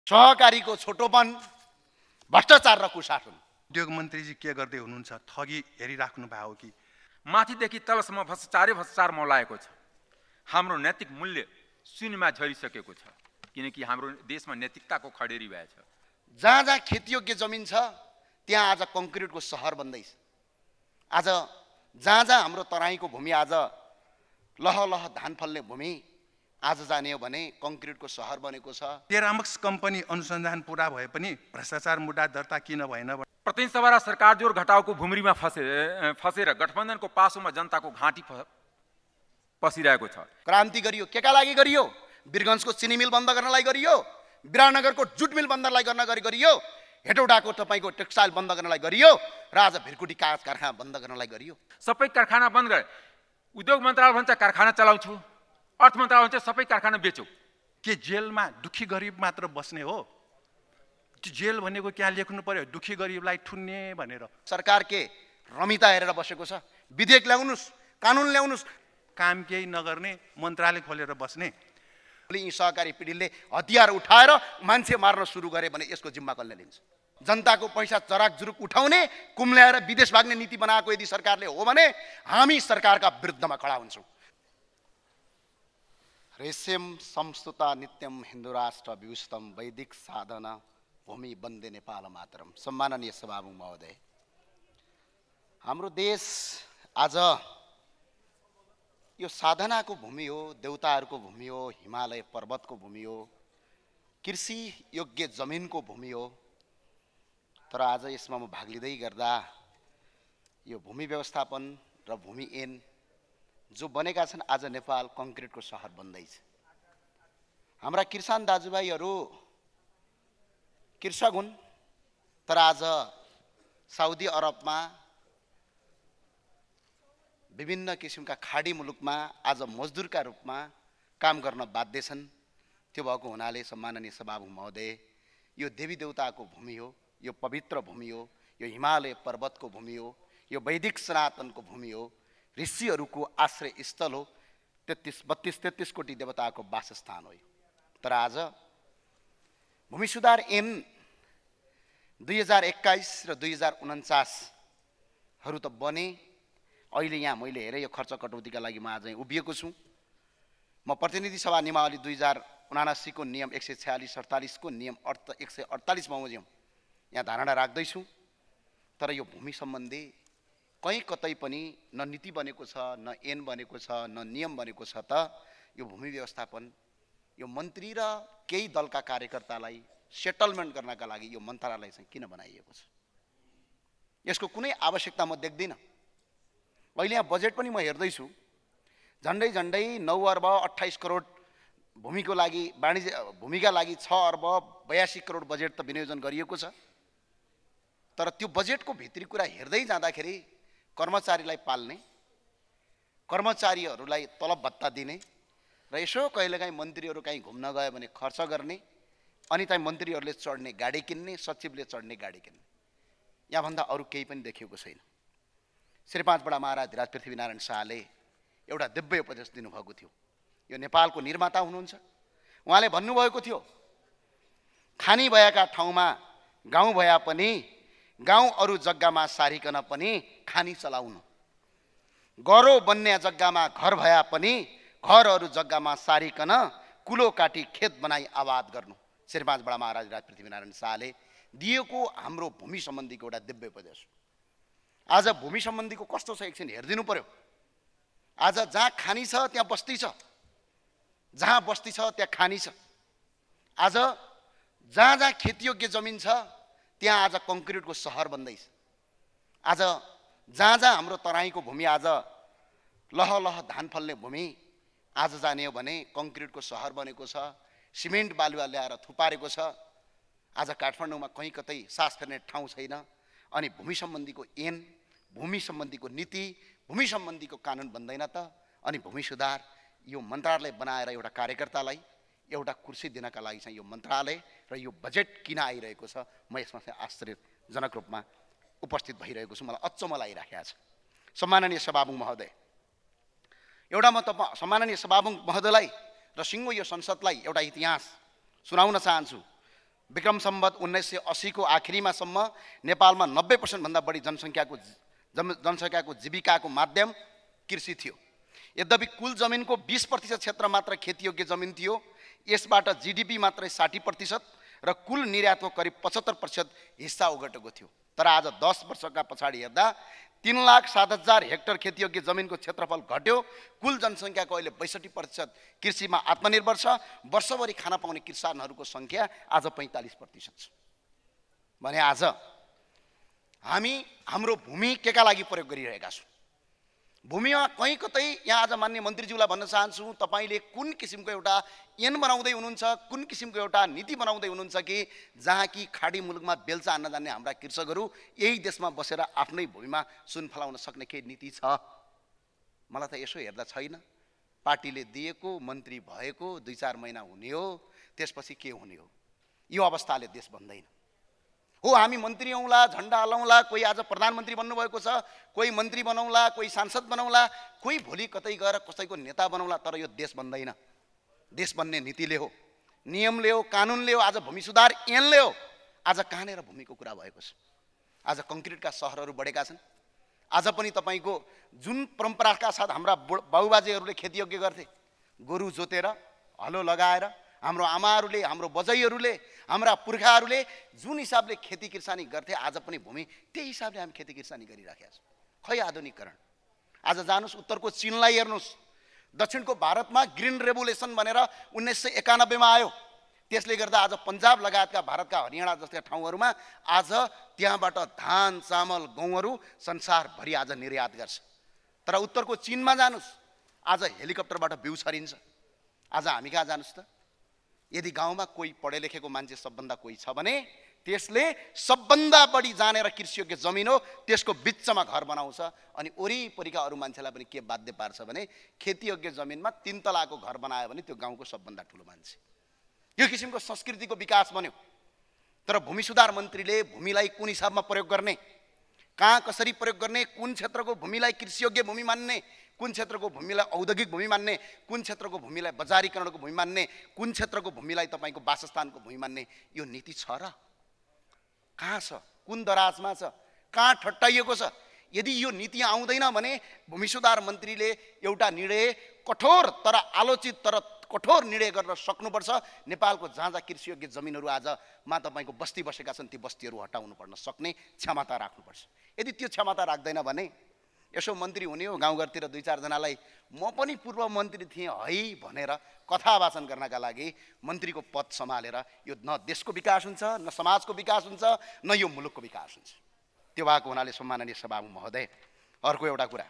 सहकारीको छोटोपन, भ्रष्टाचार र कुशासन। उद्योग मन्त्रीजी के गर्दै हुनुहुन्छ? ठगी हेरिराख्नु भएको हो कि? माथिदेखि तलसम्म भ्रष्टाचार मौलाएको छ। हाम्रो नैतिक मूल्य शून्यमा झरिसकेको छ, किनकि हाम्रो देशमा नैतिकताको खडेरी भएछ। जहाँ जहाँ खेतीयोग्य जमिन छ त्यहाँ आज कङ्क्रिटको सहर बन्दैछ। आज जहाँ जहाँ हाम्रो तराईको भूमि आज लह लह धान फल्ने भूमि आज जाने हो भने कङ्क्रिटको सहर बनेको छ। टेरामक्स कम्पनी अनुसन्धान पुरा भए पनि भ्रष्टाचार मुद्दा दर्ता किन भएन? प्रतिनिधि सभा र सरकार जोर घटाउको भुमरीमा फसेर गठबन्धनको पासोमा जनताको घाँटी पसिरहेको छ। क्रान्ति गरियो, केका लागि गरियो? वीरगञ्जको चिनी मिल बन्द गर्नलाई गरियो, विराटनगरको जुट मिल बन्दलाई गरियो, हेटौडाको तपाईँको टेक्सटाइल बन्द गर्नलाई गरियो, र आज भिरकुटी कागज कारखाना बन्द गर्नलाई गरियो। सबै कारखाना बन्द गरे। उद्योग मन्त्रालय भन्छ कारखाना चलाउँछु, अर्थ मन्त्रालय भन्छ सबै कारखाना बेचौ। के जेलमा दुखी गरिब मात्र बस्ने हो? जेल भनेको त्यहाँ लेख्नु पर्यो दुखी गरिबलाई ठुन्ने भनेर। सरकार के रमिता हेरेर बसेको छ? विधेयक ल्याउनुस्, कानुन ल्याउनुस्, काम केही नगर्ने, मन्त्रालय खोलेर बस्ने। यी सहकारी पिँढीले हतियार उठाएर मान्छे मार्न सुरु गरे भने यसको जिम्मा कसले लिन्छ? जनताको पैसा चराक जुरुक उठाउने, कुम्ल्याएर विदेश भाग्ने नीति बनाएको यदि सरकारले हो भने हामी सरकारका विरुद्धमा खडा हुन्छौँ। रेशम संस्तुता नित्यम हिन्दू राष्ट्र विभूषितम वैदिक साधना भूमि बन्दे नेपाल मातरम। सम्माननीय सभामुख महोदय, हाम्रो देश आज यो साधनाको भूमि हो, देवताहरूको भूमि हो, हिमालय पर्वतको भूमि हो, कृषि योग्य जमिनको भूमि हो। तर आज यसमा म भाग लिँदै गर्दा यो भूमि व्यवस्थापन र भूमि ऐन जो बनेका छन्, आज नेपाल कङ्क्रिटको सहर बन्दैछ। हाम्रा किसान दाजुभाइहरू कृषक हुन्, तर आज साउदी अरबमा विभिन्न किसिमका खाडी मुलुकमा आज मजदुरका रूपमा काम गर्न बाध्य छन्। त्यो भएको हुनाले सम्माननीय सभामुख महोदय, यो देवी देवताको भूमि हो, यो पवित्र भूमि हो, यो हिमालय पर्वतको भूमि हो, यो वैदिक सनातनको भूमि हो, ऋषिहरूको आश्रय स्थल हो, 32-33 कोटी देवताको वासस्थान हो। तर आज भूमि सुधार ऐन 2021 र 2049 हरू त बने। अहिले यहाँ मैले हेरेँ यो खर्च कटौतीका लागि म आज उभिएको छु। म प्रतिनिधि सभा नियमावली 2079 को नियम 146-48 को नियम 148 बमोजिम यहाँ धारणा राख्दैछु। तर यो भूमि सम्बन्धी कहीँ कतै पनि न नीति बनेको छ, न ऐन बनेको छ, न नियम बनेको छ। त यो भूमि व्यवस्थापन यो मन्त्री र केही दलका कार्यकर्तालाई सेटलमेन्ट गर्नका लागि यो मन्त्रालय चाहिँ किन बनाइएको छ? यसको कुनै आवश्यकता म देख्दिनँ। अहिले यहाँ बजेट पनि म हेर्दैछु, झन्डै 9 अर्ब 28 करोड भूमिको लागि भूमिका लागि 6 अर्ब 82 करोड बजेट त विनियोजन गरिएको छ। तर त्यो बजेटको भित्री कुरा हेर्दै जाँदाखेरि कर्मचारीलाई पाल्ने, कर्मचारीहरूलाई तलब भत्ता दिने र यसो कहिलेकाहीँ मन्त्रीहरू कहीँ घुम्न गयो भने खर्च गर्ने, अनि चाहिँ मन्त्रीहरूले चढ्ने गाडी किन्ने, सचिवले चढ्ने गाडी किन्ने, यहाँभन्दा अरू केही पनि देखिएको छैन। श्री 5 बडा महाराज धीराज पृथ्वीनारायण शाहले एउटा दिव्य उपदेश दिनुभएको थियो। यो नेपालको निर्माता हुनुहुन्छ। उहाँले भन्नुभएको थियो, खानी भएका ठाउँमा गाउँ भए पनि गाउँ अरू जग्गामा सारिकन पनि खानी चलाउनु, गरो बन्ने जग्गामा घर भए पनि घर अरू जग्गामा सारिकन कुलो काटी खेत बनाई आबाद गर्नु। श्री 5 बडा महाराज धीराज पृथ्वीनारायण शाहले दिएको हाम्रो भूमि सम्बन्धीको एउटा दिव्य उपदेश। आज भूमि सम्बन्धीको कस्तो छ एकछिन हेरिदिनु पर्यो। आज जहाँ खानी छ त्यहाँ बस्ती छ, जहाँ बस्ती छ त्यहाँ खानी छ। आज जहाँ जहाँ खेतीयोग्य जमिन छ त्यहाँ आज कङ्क्रिटको सहर बन्दैछ। आज जहाँ जहाँ हाम्रो तराईको भूमि आज लह लह धान फल्ने भूमि आज जाने हो भने कङ्क्रिटको सहर बनेको छ, सिमेन्ट बालुवा ल्याएर थुपारेको छ। आज काठमाडौँमा कहीँ कतै सास फेर्ने ठाउँ छैन। अनि भूमि सम्बन्धीको ऐन, भूमि सम्बन्धीको नीति, भूमि सम्बन्धीको कानुन बन्दैन त? अनि भूमि सुधार यो मन्त्रालय बनाएर एउटा कार्यकर्तालाई एउटा कुर्सी दिनका लागि चाहिँ यो मन्त्रालय र यो बजेट किन आइरहेको छ, म यसमा चाहिँ आश्चर्यजनक रूपमा उपस्थित भइरहेको छु। मलाई अचम्म लागिराखेको छ। सम्माननीय सभामुख महोदय, एउटा म सम्माननीय सभामुख महोदयलाई र सिङ्गो यो संसदलाई एउटा इतिहास सुनाउन चाहन्छु। विक्रम सम्वत 1980 को आखिरीमासम्म नेपालमा 90% भन्दा बढी जनसङ्ख्याको जीविकाको माध्यम कृषि थियो। यद्यपि कुल जमिनको 20% क्षेत्र मात्र खेतीयोग्य जमिन थियो। यसबाट जीडीपी मात्रै 60% र कुल निर्यातको करिब 75% हिस्सा ओगटेको थियो। तर आज 10 वर्षका पछाडि हेर्दा 3,07,000 हेक्टर खेतीयोग्य जमिनको क्षेत्रफल घट्यो। कुल जनसङ्ख्याको अहिले 62% कृषिमा आत्मनिर्भर छ। वर्षभरि खाना पाउने किसानहरूको सङ्ख्या आज 45% छ। भने आज हामी हाम्रो भूमि केका लागि प्रयोग गरिरहेका छौँ? भूमिमा कहीँ कतै यहाँ आज मान्य मन्त्रीज्यूलाई भन्न चाहन्छु, तपाईँले कुन किसिमको एउटा ऐन बनाउँदै हुनुहुन्छ, कुन किसिमको एउटा नीति बनाउँदै हुनुहुन्छ कि जहाँ कि खाडी मुलुकमा बेल्चा हान्न जान्ने हाम्रा कृषकहरू यही देशमा बसेर आफ्नै भूमिमा सुन फलाउन सक्ने के नीति छ? मलाई त यसो हेर्दा छैन। पार्टीले दिएको, मन्त्री भएको 2-4 महिना हुने हो, त्यसपछि के हुने हो? यो अवस्थाले देश बन्दैन हो। हामी मन्त्री आउँला, झन्डा हलाउँला, कोही आज प्रधानमन्त्री बन्नुभएको छ, कोही मन्त्री बनाउँला, कोही सांसद बनाउँला, कोही भोलि कतै गएर कसैको नेता बनाउँला, तर यो देश बन्दैन। देश बन्ने नीतिले हो, नियमले हो, कानुनले हो, आज भूमि सुधार ऐनले हो। आज कहाँनिर भूमिको कुरा भएको छ? आज कङ्क्रिटका सहरहरू बढेका छन्। आज पनि तपाईँको जुन परम्पराका साथ हाम्रा बाबुबाजेहरूले खेतीयोग्य गर्थे, गोरु जोतेर हलो लगाएर, हाम्रो आमाहरूले, हाम्रो बजैहरूले, हाम्रा पुर्खाहरूले जुन हिसाबले खेती किसानी गर्थे, आज पनि भूमि त्यही हिसाबले हामी खेती किसानी गरिराखेका छौँ। खै आधुनिकीकरण? आज जानुस् उत्तरको चीनलाई हेर्नुस्। दक्षिणको भारतमा ग्रिन रेभोल्युसन भनेर 1991 मा आयो। त्यसले गर्दा आज पन्जाब लगायतका भारतका हरियाणा जस्ता ठाउँहरूमा आज त्यहाँबाट धान, चामल, गहुँहरू संसारभरि आज निर्यात गर्छ। तर उत्तरको चीनमा जानुस्, आज हेलिकप्टरबाट बिउ छरिन्छ। आज हामी कहाँ जानुस् त? यदि गाउँमा कोही पढे लेखेको मान्छे सबभन्दा कोही छ भने त्यसले सबभन्दा बढी जानेर कृषियोग्य जमिन हो त्यसको बिचमा घर बनाउँछ। अनि वरिपरिका अरू मान्छेलाई पनि के बाध्य पार्छ भने खेतीयोग्य जमिनमा 3 तलाको घर बनायो भने त्यो गाउँको सबभन्दा ठुलो मान्छे। यो किसिमको संस्कृतिको विकास बन्यो। तर भूमि सुधार मन्त्रीले भूमिलाई कुन हिसाबमा प्रयोग गर्ने, कहाँ कसरी प्रयोग गर्ने, कुन क्षेत्रको भूमिलाई कृषियोग्य भूमि मान्ने, कुन क्षेत्रको भूमिलाई औद्योगिक भूमि मान्ने, कुन क्षेत्रको भूमिलाई बजारीकरणको भूमि मान्ने, कुन क्षेत्रको भूमिलाई तपाईँको वासस्थानको भूमि मान्ने, यो नीति छ र? कहाँ छ? कुन दराजमा छ? कहाँ ठट्टाइएको छ? यदि यो नीति आउँदैन भने भूमि सुधार मन्त्रीले एउटा निर्णय कठोर तर आलोचित तर कठोर निर्णय गर्न सक्नुपर्छ। नेपालको जहाँ जहाँ कृषियोग्य जमिनहरू आजमा तपाईँको बस्ती बसेका छन् ती बस्तीहरू हटाउनु पर्न सक्ने क्षमता राख्नुपर्छ। यदि त्यो क्षमता राख्दैन भने यसो मन्त्री हुने हो, गाउँघरतिर 2-4 जनालाई म पनि पूर्व मन्त्री थिएँ है भनेर कथा वाचन गर्नका लागि मन्त्रीको पद सम्हालेर यो न देशको विकास हुन्छ, न समाजको विकास हुन्छ, न यो मुलुकको विकास हुन्छ। त्यो भएको हुनाले सम्माननीय सभामुख महोदय, अर्को एउटा कुरा,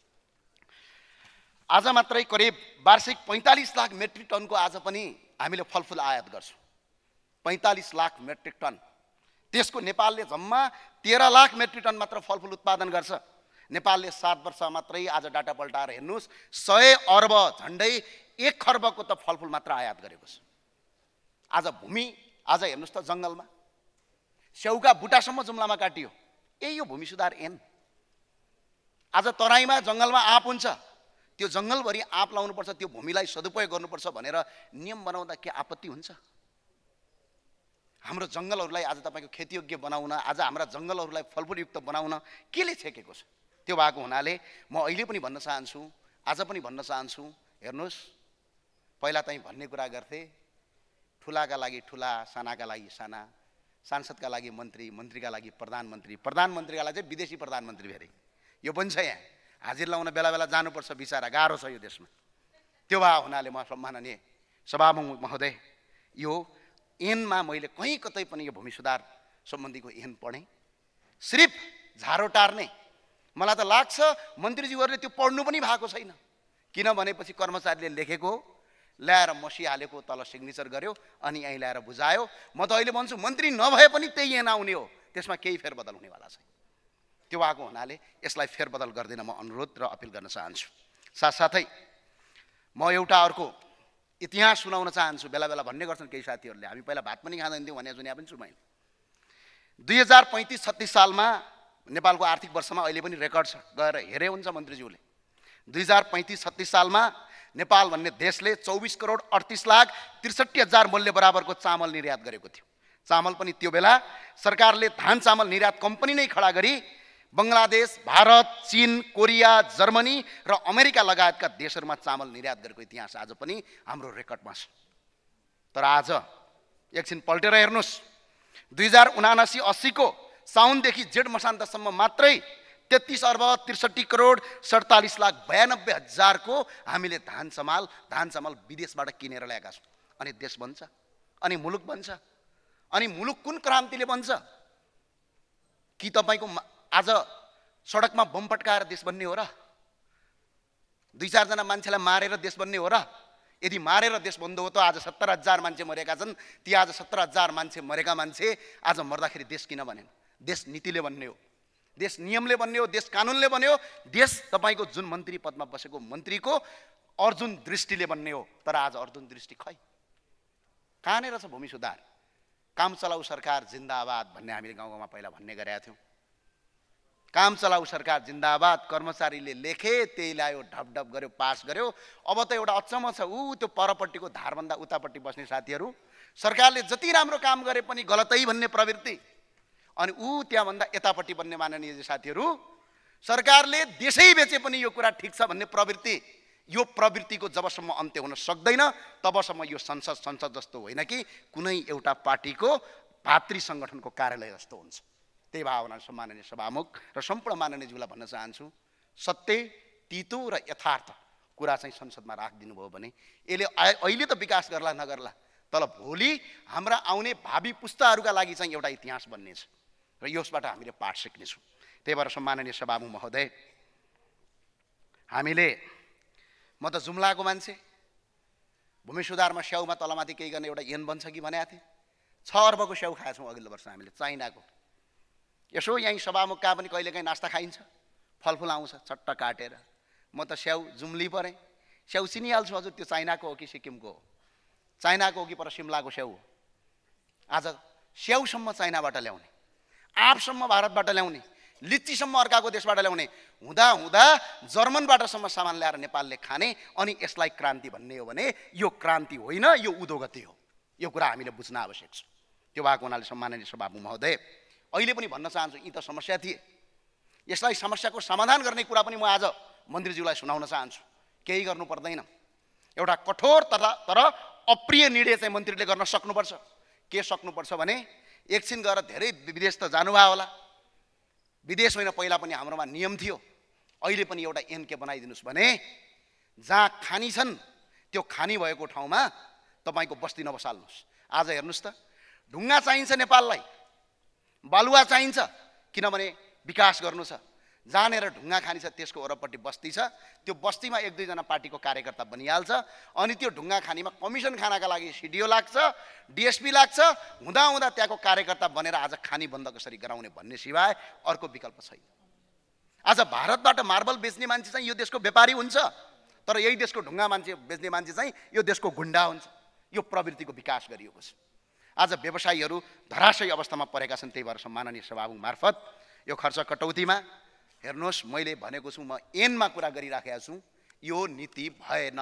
आज मात्रै करिब वार्षिक 45 लाख मेट्रिक टनको आज पनि हामीले फलफुल आयात गर्छौँ। 45 लाख मेट्रिक टन। त्यसको नेपालले जम्मा 13 लाख मेट्रिक टन मात्र फलफुल उत्पादन गर्छ। नेपालले 7 वर्ष मात्रै आज डाटा पल्टाएर हेर्नुहोस् 100 अर्ब झन्डै 1 खर्बको त फलफुल मात्र आयात गरेको छ। आज भूमि आज हेर्नुहोस् त जङ्गलमा स्याउका बुटासम्म जुम्लामा काटियो। यही हो भूमि सुधार ऐन। आज तराईमा जङ्गलमा आँप हुन्छ, त्यो जङ्गलभरि आँप लाउनुपर्छ, त्यो भूमिलाई सदुपयोग गर्नुपर्छ भनेर नियम बनाउँदा के आपत्ति हुन्छ? हाम्रो जङ्गलहरूलाई आज तपाईँको खेतीयोग्य बनाउन, आज हाम्रा जङ्गलहरूलाई फलफुलयुक्त बनाउन केले छेकेको छ? त्यो भएको हुनाले म अहिले पनि भन्न चाहन्छु, आज पनि भन्न चाहन्छु, हेर्नुहोस् पहिला चाहिँ भन्ने कुरा गर्थे, ठुलाका लागि ठुला, सानाका लागि साना, सांसदका लागि मन्त्री, मन्त्रीका लागि प्रधानमन्त्री, प्रधानमन्त्रीका लागि चाहिँ विदेशी प्रधानमन्त्री फेरि यो पनि छ। यहाँ हाजिर लाउन बेला बेला जानुपर्छ, बिचारा गाह्रो छ यो देशमा। त्यो भए हुनाले म सम्माननीय सभामुख महोदय, यो ऐनमा मैले कहीँ कतै पनि यो भूमि सुधार सम्बन्धीको ऐन पढेँ, सिर्फ झारो टार्ने। मलाई त लाग्छ मन्त्रीज्यूहरूले त्यो पढ्नु पनि भएको छैन। किन भनेपछि कर्मचारीले लेखेको ल्याएर मसिहालेको तल सिग्नेचर गर्यो अनि यहीँ ल्याएर बुझायो। म त अहिले भन्छु मन्त्री नभए पनि त्यही ऐन आउने हो, त्यसमा केही फेरबदल हुनेवाला छैन। त्यो भएको हुनाले यसलाई फेरबदल गर्दिन म अनुरोध र अपिल गर्न चाहन्छु। साथसाथै म एउटा अर्को इतिहास सुनाउन चाहन्छु। बेला बेला भन्ने गर्छन् केही साथीहरूले हामी पहिला भात पनि खाँदैन थियौँ भने सुने पनि छु मैले। 2035-36 सालमा नेपालको आर्थिक वर्षमा अहिले पनि रेकर्ड छ, गएर हेरे हुन्छ मन्त्रीज्यूले। 2035-36 सालमा नेपाल भन्ने देशले 24,38,63,000 मूल्य बराबरको चामल निर्यात गरेको थियो। चामल पनि त्यो बेला सरकारले धान चामल निर्यात कम्पनी नै खडा गरी बङ्गलादेश, भारत, चीन, कोरिया, जर्मनी र अमेरिका लगायतका देशहरूमा चामल निर्यात गरेको इतिहास आज पनि हाम्रो रेकर्डमा छ। तर आज एकछिन पल्टेर हेर्नुस्, 2079-80 को साउनदेखि जेठ मसान्तसम्म मात्रै 33 अर्ब 63 करोड 47 लाख 92 हजारको हामीले धान चामल विदेशबाट किनेर ल्याएका छौँ। अनि देश बन्छ, अनि मुलुक बन्छ, अनि मुलुक कुन क्रान्तिले बन्छ? कि तपाईँको आज सडकमा बम पट्काएर देश बन्ने हो र? 2-4 जना मान्छेलाई मारेर देश बन्ने हो र? यदि मारेर देश बन्द हो त आज 70,000 मान्छे मरेका छन्। ती आज 70,000 मान्छे मरेका मान्छे आज मर्दाखेरि देश किन बनेन? देश नीतिले बन्ने हो, देश नियमले बन्ने हो, देश कानुनले बन्ने हो, देश तपाईँको जुन मन्त्री पदमा बसेको मन्त्रीको अर्जुन दृष्टिले बन्ने हो। तर आज अर्जुन दृष्टि खै कहाँनिर छ? भूमि सुधार, काम चलाऊ सरकार जिन्दाबाद भन्ने हामीले गाउँ गाउँमा पहिला भन्ने गरेका थियौँ। काम चलाऊ सरकार जिन्दाबाद कर्मचारीले लेखे, त्यही ल्यायो, ढपढप गर्यो, पास गर्यो। अब त एउटा अचम्म छ, त्यो परपट्टिको धारभन्दा उतापट्टि बस्ने साथीहरू, सरकारले जति राम्रो काम गरे पनि गलतै भन्ने प्रवृत्ति, अनि त्यहाँभन्दा यतापट्टि बन्ने माननीय साथीहरू, सरकारले देशै बेचे पनि यो कुरा ठिक छ भन्ने प्रवृत्ति। यो प्रवृत्तिको जबसम्म अन्त्य हुन सक्दैन तबसम्म यो संसद जस्तो होइन कि कुनै एउटा पार्टीको भातृ सङ्गठनको कार्यालय जस्तो हुन्छ। त्यही भावना सम्माननीय सभामुख र सम्पूर्ण माननीयज्यूलाई भन्न चाहन्छु, सत्य, तितो र यथार्थ कुरा चाहिँ संसदमा राखिदिनु भयो भने यसले अहिले त विकास गर्ला नगर्ला, तर भोलि हाम्रा आउने भावी पुस्ताहरूका लागि चाहिँ एउटा इतिहास बन्नेछ र यसबाट हामीले पाठ सिक्नेछौँ। त्यही भएर सम्माननीय सभामुख महोदय, म त जुम्लाको मान्छे, भूमि सुधारमा स्याउमा तलमाथि केही गर्ने एउटा ऐन बन्छ कि भनेको थिएँ। 6 अर्बको स्याउ खाएछौँ अघिल्लो वर्ष हामीले, चाइनाको। यसो यहीँ सभामुख कहाँ पनि कहिलेकाहीँ नास्ता खाइन्छ, फलफुल आउँछ चट्ट काटेर। म त स्याउ जुम्ली परेँ, स्याउ चिनिहाल्छु हजुर त्यो चाइनाको हो कि सिक्किमको हो, चाइनाको हो कि पर सिमलाको स्याउ हो। आज स्याउसम्म चाइनाबाट ल्याउने, आँपसम्म भारतबाट ल्याउने, लिच्चीसम्म अर्काको देशबाट ल्याउने हुँदा जर्मनबाटसम्म सामान ल्याएर नेपालले खाने, अनि यसलाई क्रान्ति भन्ने हो भने यो क्रान्ति होइन, यो उद्योगति हो। यो कुरा हामीले बुझ्न आवश्यक छ। त्यो भएको हुनाले सम्माननीय सभामुख महोदय, अहिले पनि भन्न चाहन्छु, यी त समस्या थिए, यसलाई समस्याको समाधान गर्ने कुरा पनि म आज मन्त्रीज्यूलाई सुनाउन चाहन्छु। केही गर्नु पर्दैन, एउटा कठोर तर अप्रिय निर्णय चाहिँ मन्त्रीले गर्न सक्नुपर्छ। के सक्नुपर्छ भने एकछिन गएर धेरै विदेश त जानुभयो होला, विदेश होइन पहिला पनि हाम्रोमा नियम थियो, अहिले पनि एउटा ऐन के बनाइदिनुहोस् भने जहाँ खानी छन् त्यो खानी भएको ठाउँमा तपाईँको बस्ती नबसाल्नुहोस्। आज हेर्नुहोस् त, ढुङ्गा चाहिन्छ नेपाललाई, बालुवा चाहिन्छ, किनभने विकास गर्नु छ। जहाँनिर ढुङ्गा खानी छ त्यसको वरपट्टि बस्ती छ, त्यो बस्तीमा 1-2 जना पार्टीको कार्यकर्ता बनिहाल्छ, अनि त्यो ढुङ्गा खानीमा कमिसन खानका लागि सिडिओ लाग्छ, डिएसपी लाग्छ, हुँदा त्यहाँको कार्यकर्ता बनेर आज खानी बन्द कसरी गराउने भन्ने सिवाय अर्को विकल्प छैन। आज भारतबाट मार्बल बेच्ने मान्छे चाहिँ यो देशको व्यापारी हुन्छ, तर यही देशको ढुङ्गा बेच्ने मान्छे चाहिँ यो देशको गुन्डा हुन्छ। यो प्रवृत्तिको विकास गरिएको छ। आज व्यवसायीहरू धराशयी अवस्थामा परेका छन्। त्यही भएर सम्माननीय सभामुख मार्फत यो खर्च कटौतीमा हेर्नुहोस्, मैले भनेको छु, म ऐनमा कुरा गरिराखेको छु, यो नीति भएन।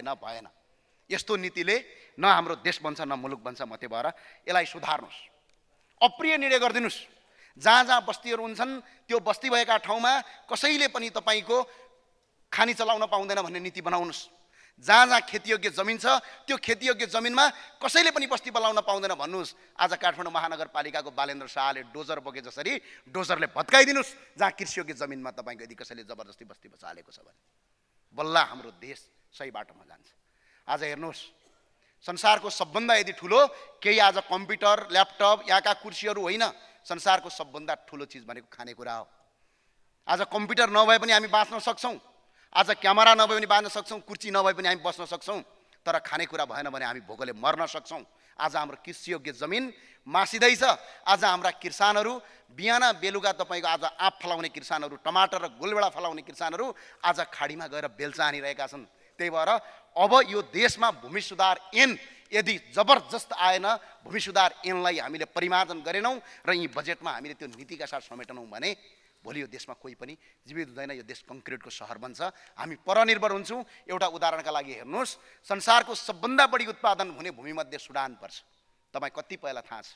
यस्तो नीतिले न हाम्रो देश बन्छ न मुलुक बन्छ। म त्यही भएर यसलाई सुधार्नुहोस्, अप्रिय निर्णय गरिदिनुहोस्। जहाँ बस्तीहरू हुन्छन् त्यो बस्ती भएका ठाउँमा कसैले पनि तपाईँको खानी चलाउन पाउँदैन भन्ने नीति बनाउनुहोस्। जहाँ खेतीयोग्य जमिन छ त्यो खेतीयोग्य जमिनमा कसैले पनि बस्ती बनाउन पाउँदैन भन्नुहोस्। आज काठमाडौँ महानगरपालिकाको बालेन्द्र शाहले डोजर बोके जसरी डोजरले भत्काइदिनुहोस् जहाँ कृषियोग्य जमिनमा तपाईँको यदि कसैले जबरजस्ती बस्ती बसालेको छ भने बल्ल हाम्रो देश सही बाटोमा जान्छ। आज हेर्नुहोस्, संसारको सबभन्दा यदि ठुलो केही आज कम्प्युटर ल्यापटप यहाँका कुर्सीहरू होइन, संसारको सबभन्दा ठुलो चिज भनेको खानेकुरा हो। आज कम्प्युटर नभए पनि हामी बाँच्न सक्छौँ, आज क्यामेरा नभए पनि बाँच्न सक्छौँ, कुर्सी नभए पनि हामी बस्न सक्छौँ, तर खानेकुरा भएन भने हामी भोकले मर्न सक्छौँ। आज हाम्रो कृषियोग्य जमिन मासिँदैछ। आज हाम्रा किसानहरू बिहान बेलुका तपाईँको आज आँप फलाउने किसानहरू, टमाटर र गुलबेडा फलाउने किसानहरू आज खाडीमा गएर बेल्चा हानिरहेका छन्। त्यही भएर अब यो देशमा भूमि सुधार ऐन यदि जबरजस्त आएन, भूमि सुधार ऐनलाई हामीले परिमार्जन गरेनौँ र यी बजेटमा हामीले त्यो नीतिका साथ समेटनौँ भने भोलि यो देशमा कोही पनि जीवित हुँदैन। यो देश कङ्क्रिटको सहर बन्छ, हामी परनिर्भर हुन्छौँ। एउटा उदाहरणका लागि हेर्नुहोस्, संसारको सबभन्दा बढी उत्पादन हुने भूमिमध्ये सुडान पर्छ। तपाईँ कति पहिला थाहा छ?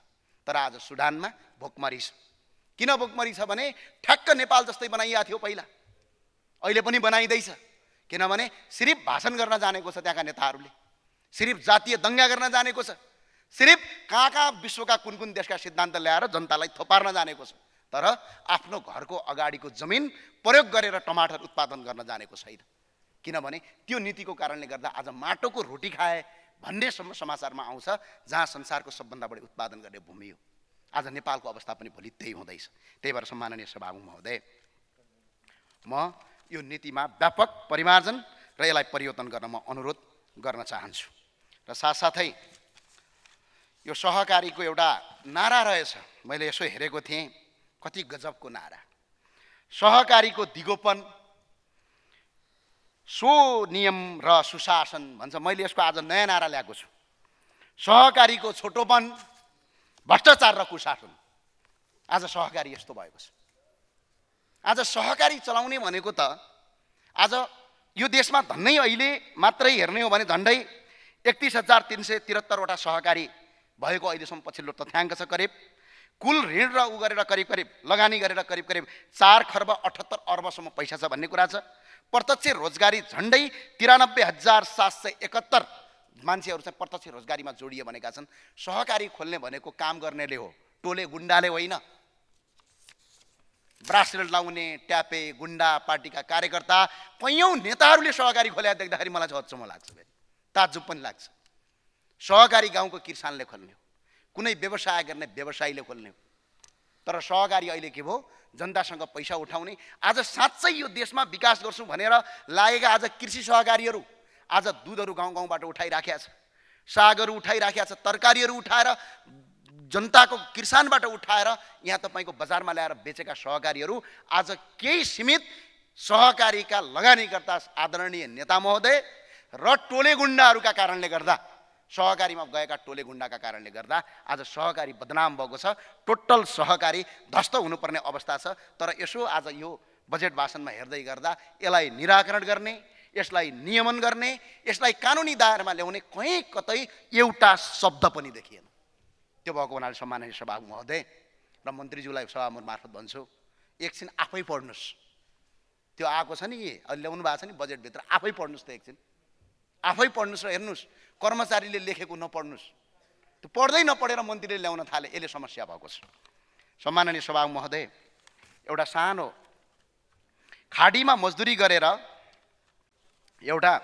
तर आज सुडानमा भोकमरी छ। किन भोकमरी छ भने ठ्याक्क नेपाल जस्तै बनाइएको थियो पहिला, अहिले पनि बनाइँदैछ। किनभने सिर्फ भाषण गर्न जानेको छ त्यहाँका नेताहरूले, सिर्फ जातीय दङ्गा गर्न जानेको छ, सिर्फ कहाँ विश्वका कुन कुन देशका सिद्धान्त ल्याएर जनतालाई थोपार्न जानेको छ, तर आफ्नो घरको अगाडिको जमिन प्रयोग गरेर टमाटर उत्पादन गर्न जानेको छैन। किनभने त्यो नीतिको कारणले गर्दा आज माटोको रोटी खाए भन्ने समाचारमा आउँछ, जहाँ संसारको सबभन्दा बढी उत्पादन गर्ने भूमि हो। आज नेपालको अवस्था पनि भोलि त्यही हुँदैछ। त्यही भएर सम्माननीय सभामुख महोदय, म यो नीतिमा व्यापक परिमार्जन र यसलाई परिवर्तन गर्न म अनुरोध गर्न चाहन्छु। र साथसाथै यो सहकारीको एउटा नारा रहेछ, मैले यसो हेरेको थिएँ, कति गजबको नारा। सहकारीको दिगोपन स्वनियम र सुशासन भन्छ। मैले यसको आज नयाँ नारा ल्याएको छु। सहकारीको छोटोपन भ्रष्टाचार र कुशासन। आज सहकारी यस्तो भएको छ। आज सहकारी चलाउने भनेको त आज यो देशमा धन्नै अहिले मात्रै हेर्ने हो भने झन्डै 31,373वटा सहकारी भएको अहिलेसम्म पछिल्लो तथ्याङ्क छ। करिब कुल ऋण र उ गरेर करिब लगानी गरेर करिब 4 खर्ब 78 अर्बसम्म पैसा छ भन्ने कुरा छ। प्रत्यक्ष रोजगारी झन्डै 93,771 मान्छेहरू चाहिँ प्रत्यक्ष रोजगारीमा जोडिए भनेका छन्। सहकारी खोल्ने भनेको काम गर्नेले हो, टोले गुण्डाले होइन। ब्रासलेट लाउने ट्यापे गुण्डा पार्टीका कार्यकर्ता कैयौँ नेताहरूले सहकारी खोलेर देख्दाखेरि मलाई चाहिँ अचम्म लाग्छ, ताज्जुब पनि लाग्छ। सहकारी गाउँको किसानले खोल्ने हो, कुनै व्यवसाय गर्ने व्यवसायीले खोल्ने हो। तर सहकारी अहिले के भयो, जनतासँग पैसा उठाउने। आज साँच्चै यो देशमा विकास गर्छौँ भनेर लागेका आज कृषि सहकारीहरू आज दुधहरू गाउँ गाउँबाट उठाइराखेका छ, सागहरू उठाइराखेका छ, तरकारीहरू उठाएर जनताको किसानबाट उठाएर यहाँ तपाईँको बजारमा ल्याएर बेचेका सहकारीहरू आज केही सीमित सहकारीका लगानीकर्ता आदरणीय नेता महोदय र टोले गुण्डाहरूका कारणले गर्दा, सहकारीमा गएका टोले गुण्डाका कारणले गर्दा आज सहकारी बदनाम भएको छ। टोटल सहकारी ध्वस्त हुनुपर्ने अवस्था छ। तर यसो आज यो बजेट भाषणमा हेर्दै गर्दा यसलाई निराकरण गर्ने, यसलाई नियमन गर्ने, यसलाई कानुनी दायरामा ल्याउने कहीँ कतै एउटा शब्द पनि देखिएन। त्यो भएको हुनाले सम्माननीय सभामुख महोदय र मन्त्रीज्यूलाई सभामुख मार्फत भन्छु, एकछिन आफै पढ्नुहोस्। त्यो आएको छ नि, अहिले ल्याउनु भएको छ नि बजेटभित्र, आफै पढ्नुहोस् त एकछिन, आफै पढ्नुहोस् र हेर्नुहोस्। कर्मचारीले लेखेको नपढ्नुहोस्। त्यो पढ्दै नपढेर मन्त्रीले ल्याउन थाले, यसले समस्या भएको छ। सम्माननीय सभामुख महोदय, एउटा सानो खाडीमा मजदुरी गरेर एउटा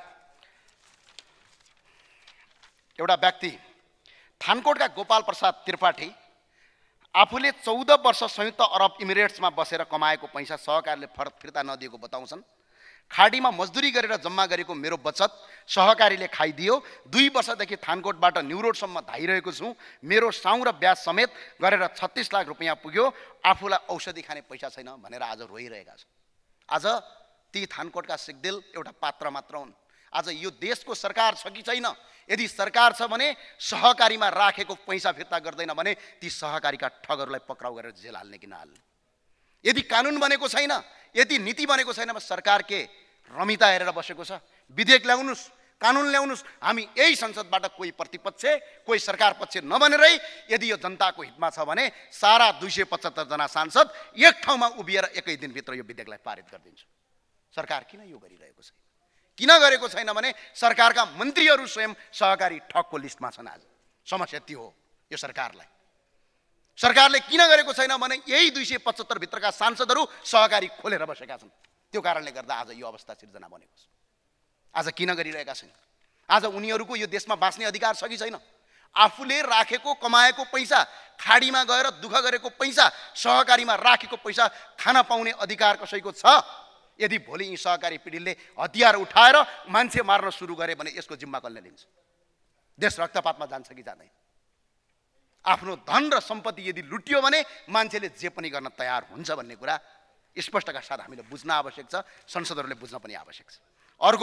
व्यक्ति थानकोटका गोपाल प्रसाद त्रिपाठी आफूले 14 वर्ष संयुक्त अरब इमिरेट्समा बसेर कमाएको पैसा सहकारीले फिर्ता नदिएको बताउँछन्। खाडीमा मजदुरी गरेर जम्मा गरेको मेरो बचत सहकारीले खाइदियो। 2 वर्षदेखि थानकोटबाट न्युरोडसम्म धाइरहेको छु। मेरो साउँ र ब्याज समेत गरेर 36 लाख रुपियाँ पुग्यो। आफूलाई औषधि खाने पैसा छैन भनेर आज रोइरहेका छन्। आज ती थानकोटका सिग्देल एउटा पात्र मात्र हुन्। आज यो देशको सरकार छ कि छैन? यदि सरकार छ भने सहकारीमा राखेको पैसा फिर्ता गर्दैन भने ती सहकारीका ठगहरूलाई पक्राउ गरेर जेल हाल्ने कि नहाल्ने? यदि कानुन बनेको छैन, यदि नीति बनेको छैन, सरकार के रमिता हेरेर बसेको छ? विधेयक ल्याउनुस्, कानुन ल्याउनुस्। हामी यही संसदबाट कोही प्रतिपक्ष कोही सरकार पक्ष नबनेरै यदि यो जनताको हितमा छ भने सारा 275 जना सांसद एक ठाउँमा उभिएर एकै दिनभित्र यो विधेयकलाई पारित गरिदिन्छ। सरकार किन यो गरिरहेको छैन? किन गरेको छैन भने सरकारका मन्त्रीहरू स्वयं सहकारी ठगको लिस्टमा छन्। आज समस्या त्यो हो। यो सरकारले किन गरेको छैन भने यही 275 भित्रका सांसदहरू सहकारी खोलेर बसेका छन्। त्यो कारणले गर्दा आज यो अवस्था सिर्जना बनेको छ। आज किन गरिरहेका छैन? आज उनीहरूको यो देशमा बाँच्ने अधिकार छ कि छैन? आफूले राखेको कमाएको पैसा, खाडीमा गएर दुःख गरेको पैसा, सहकारीमा राखेको पैसा खान पाउने अधिकार कसैको छ? यदि भोलि यी सहकारी पिँढीले हतियार उठाएर मान्छे मार्न सुरु गरे भने यसको जिम्मा कसले लिन्छ? देश रक्तपातमा जान्छ कि जाँदैन? आफ्नो धन र सम्पत्ति यदि लुटियो भने मान्छेले जे पनि गर्न तयार हुन्छ भन्ने कुरा स्पष्टका साथ हामीले बुझ्न आवश्यक छ। संसदहरूले बुझ्न पनि आवश्यक छ। अर्को,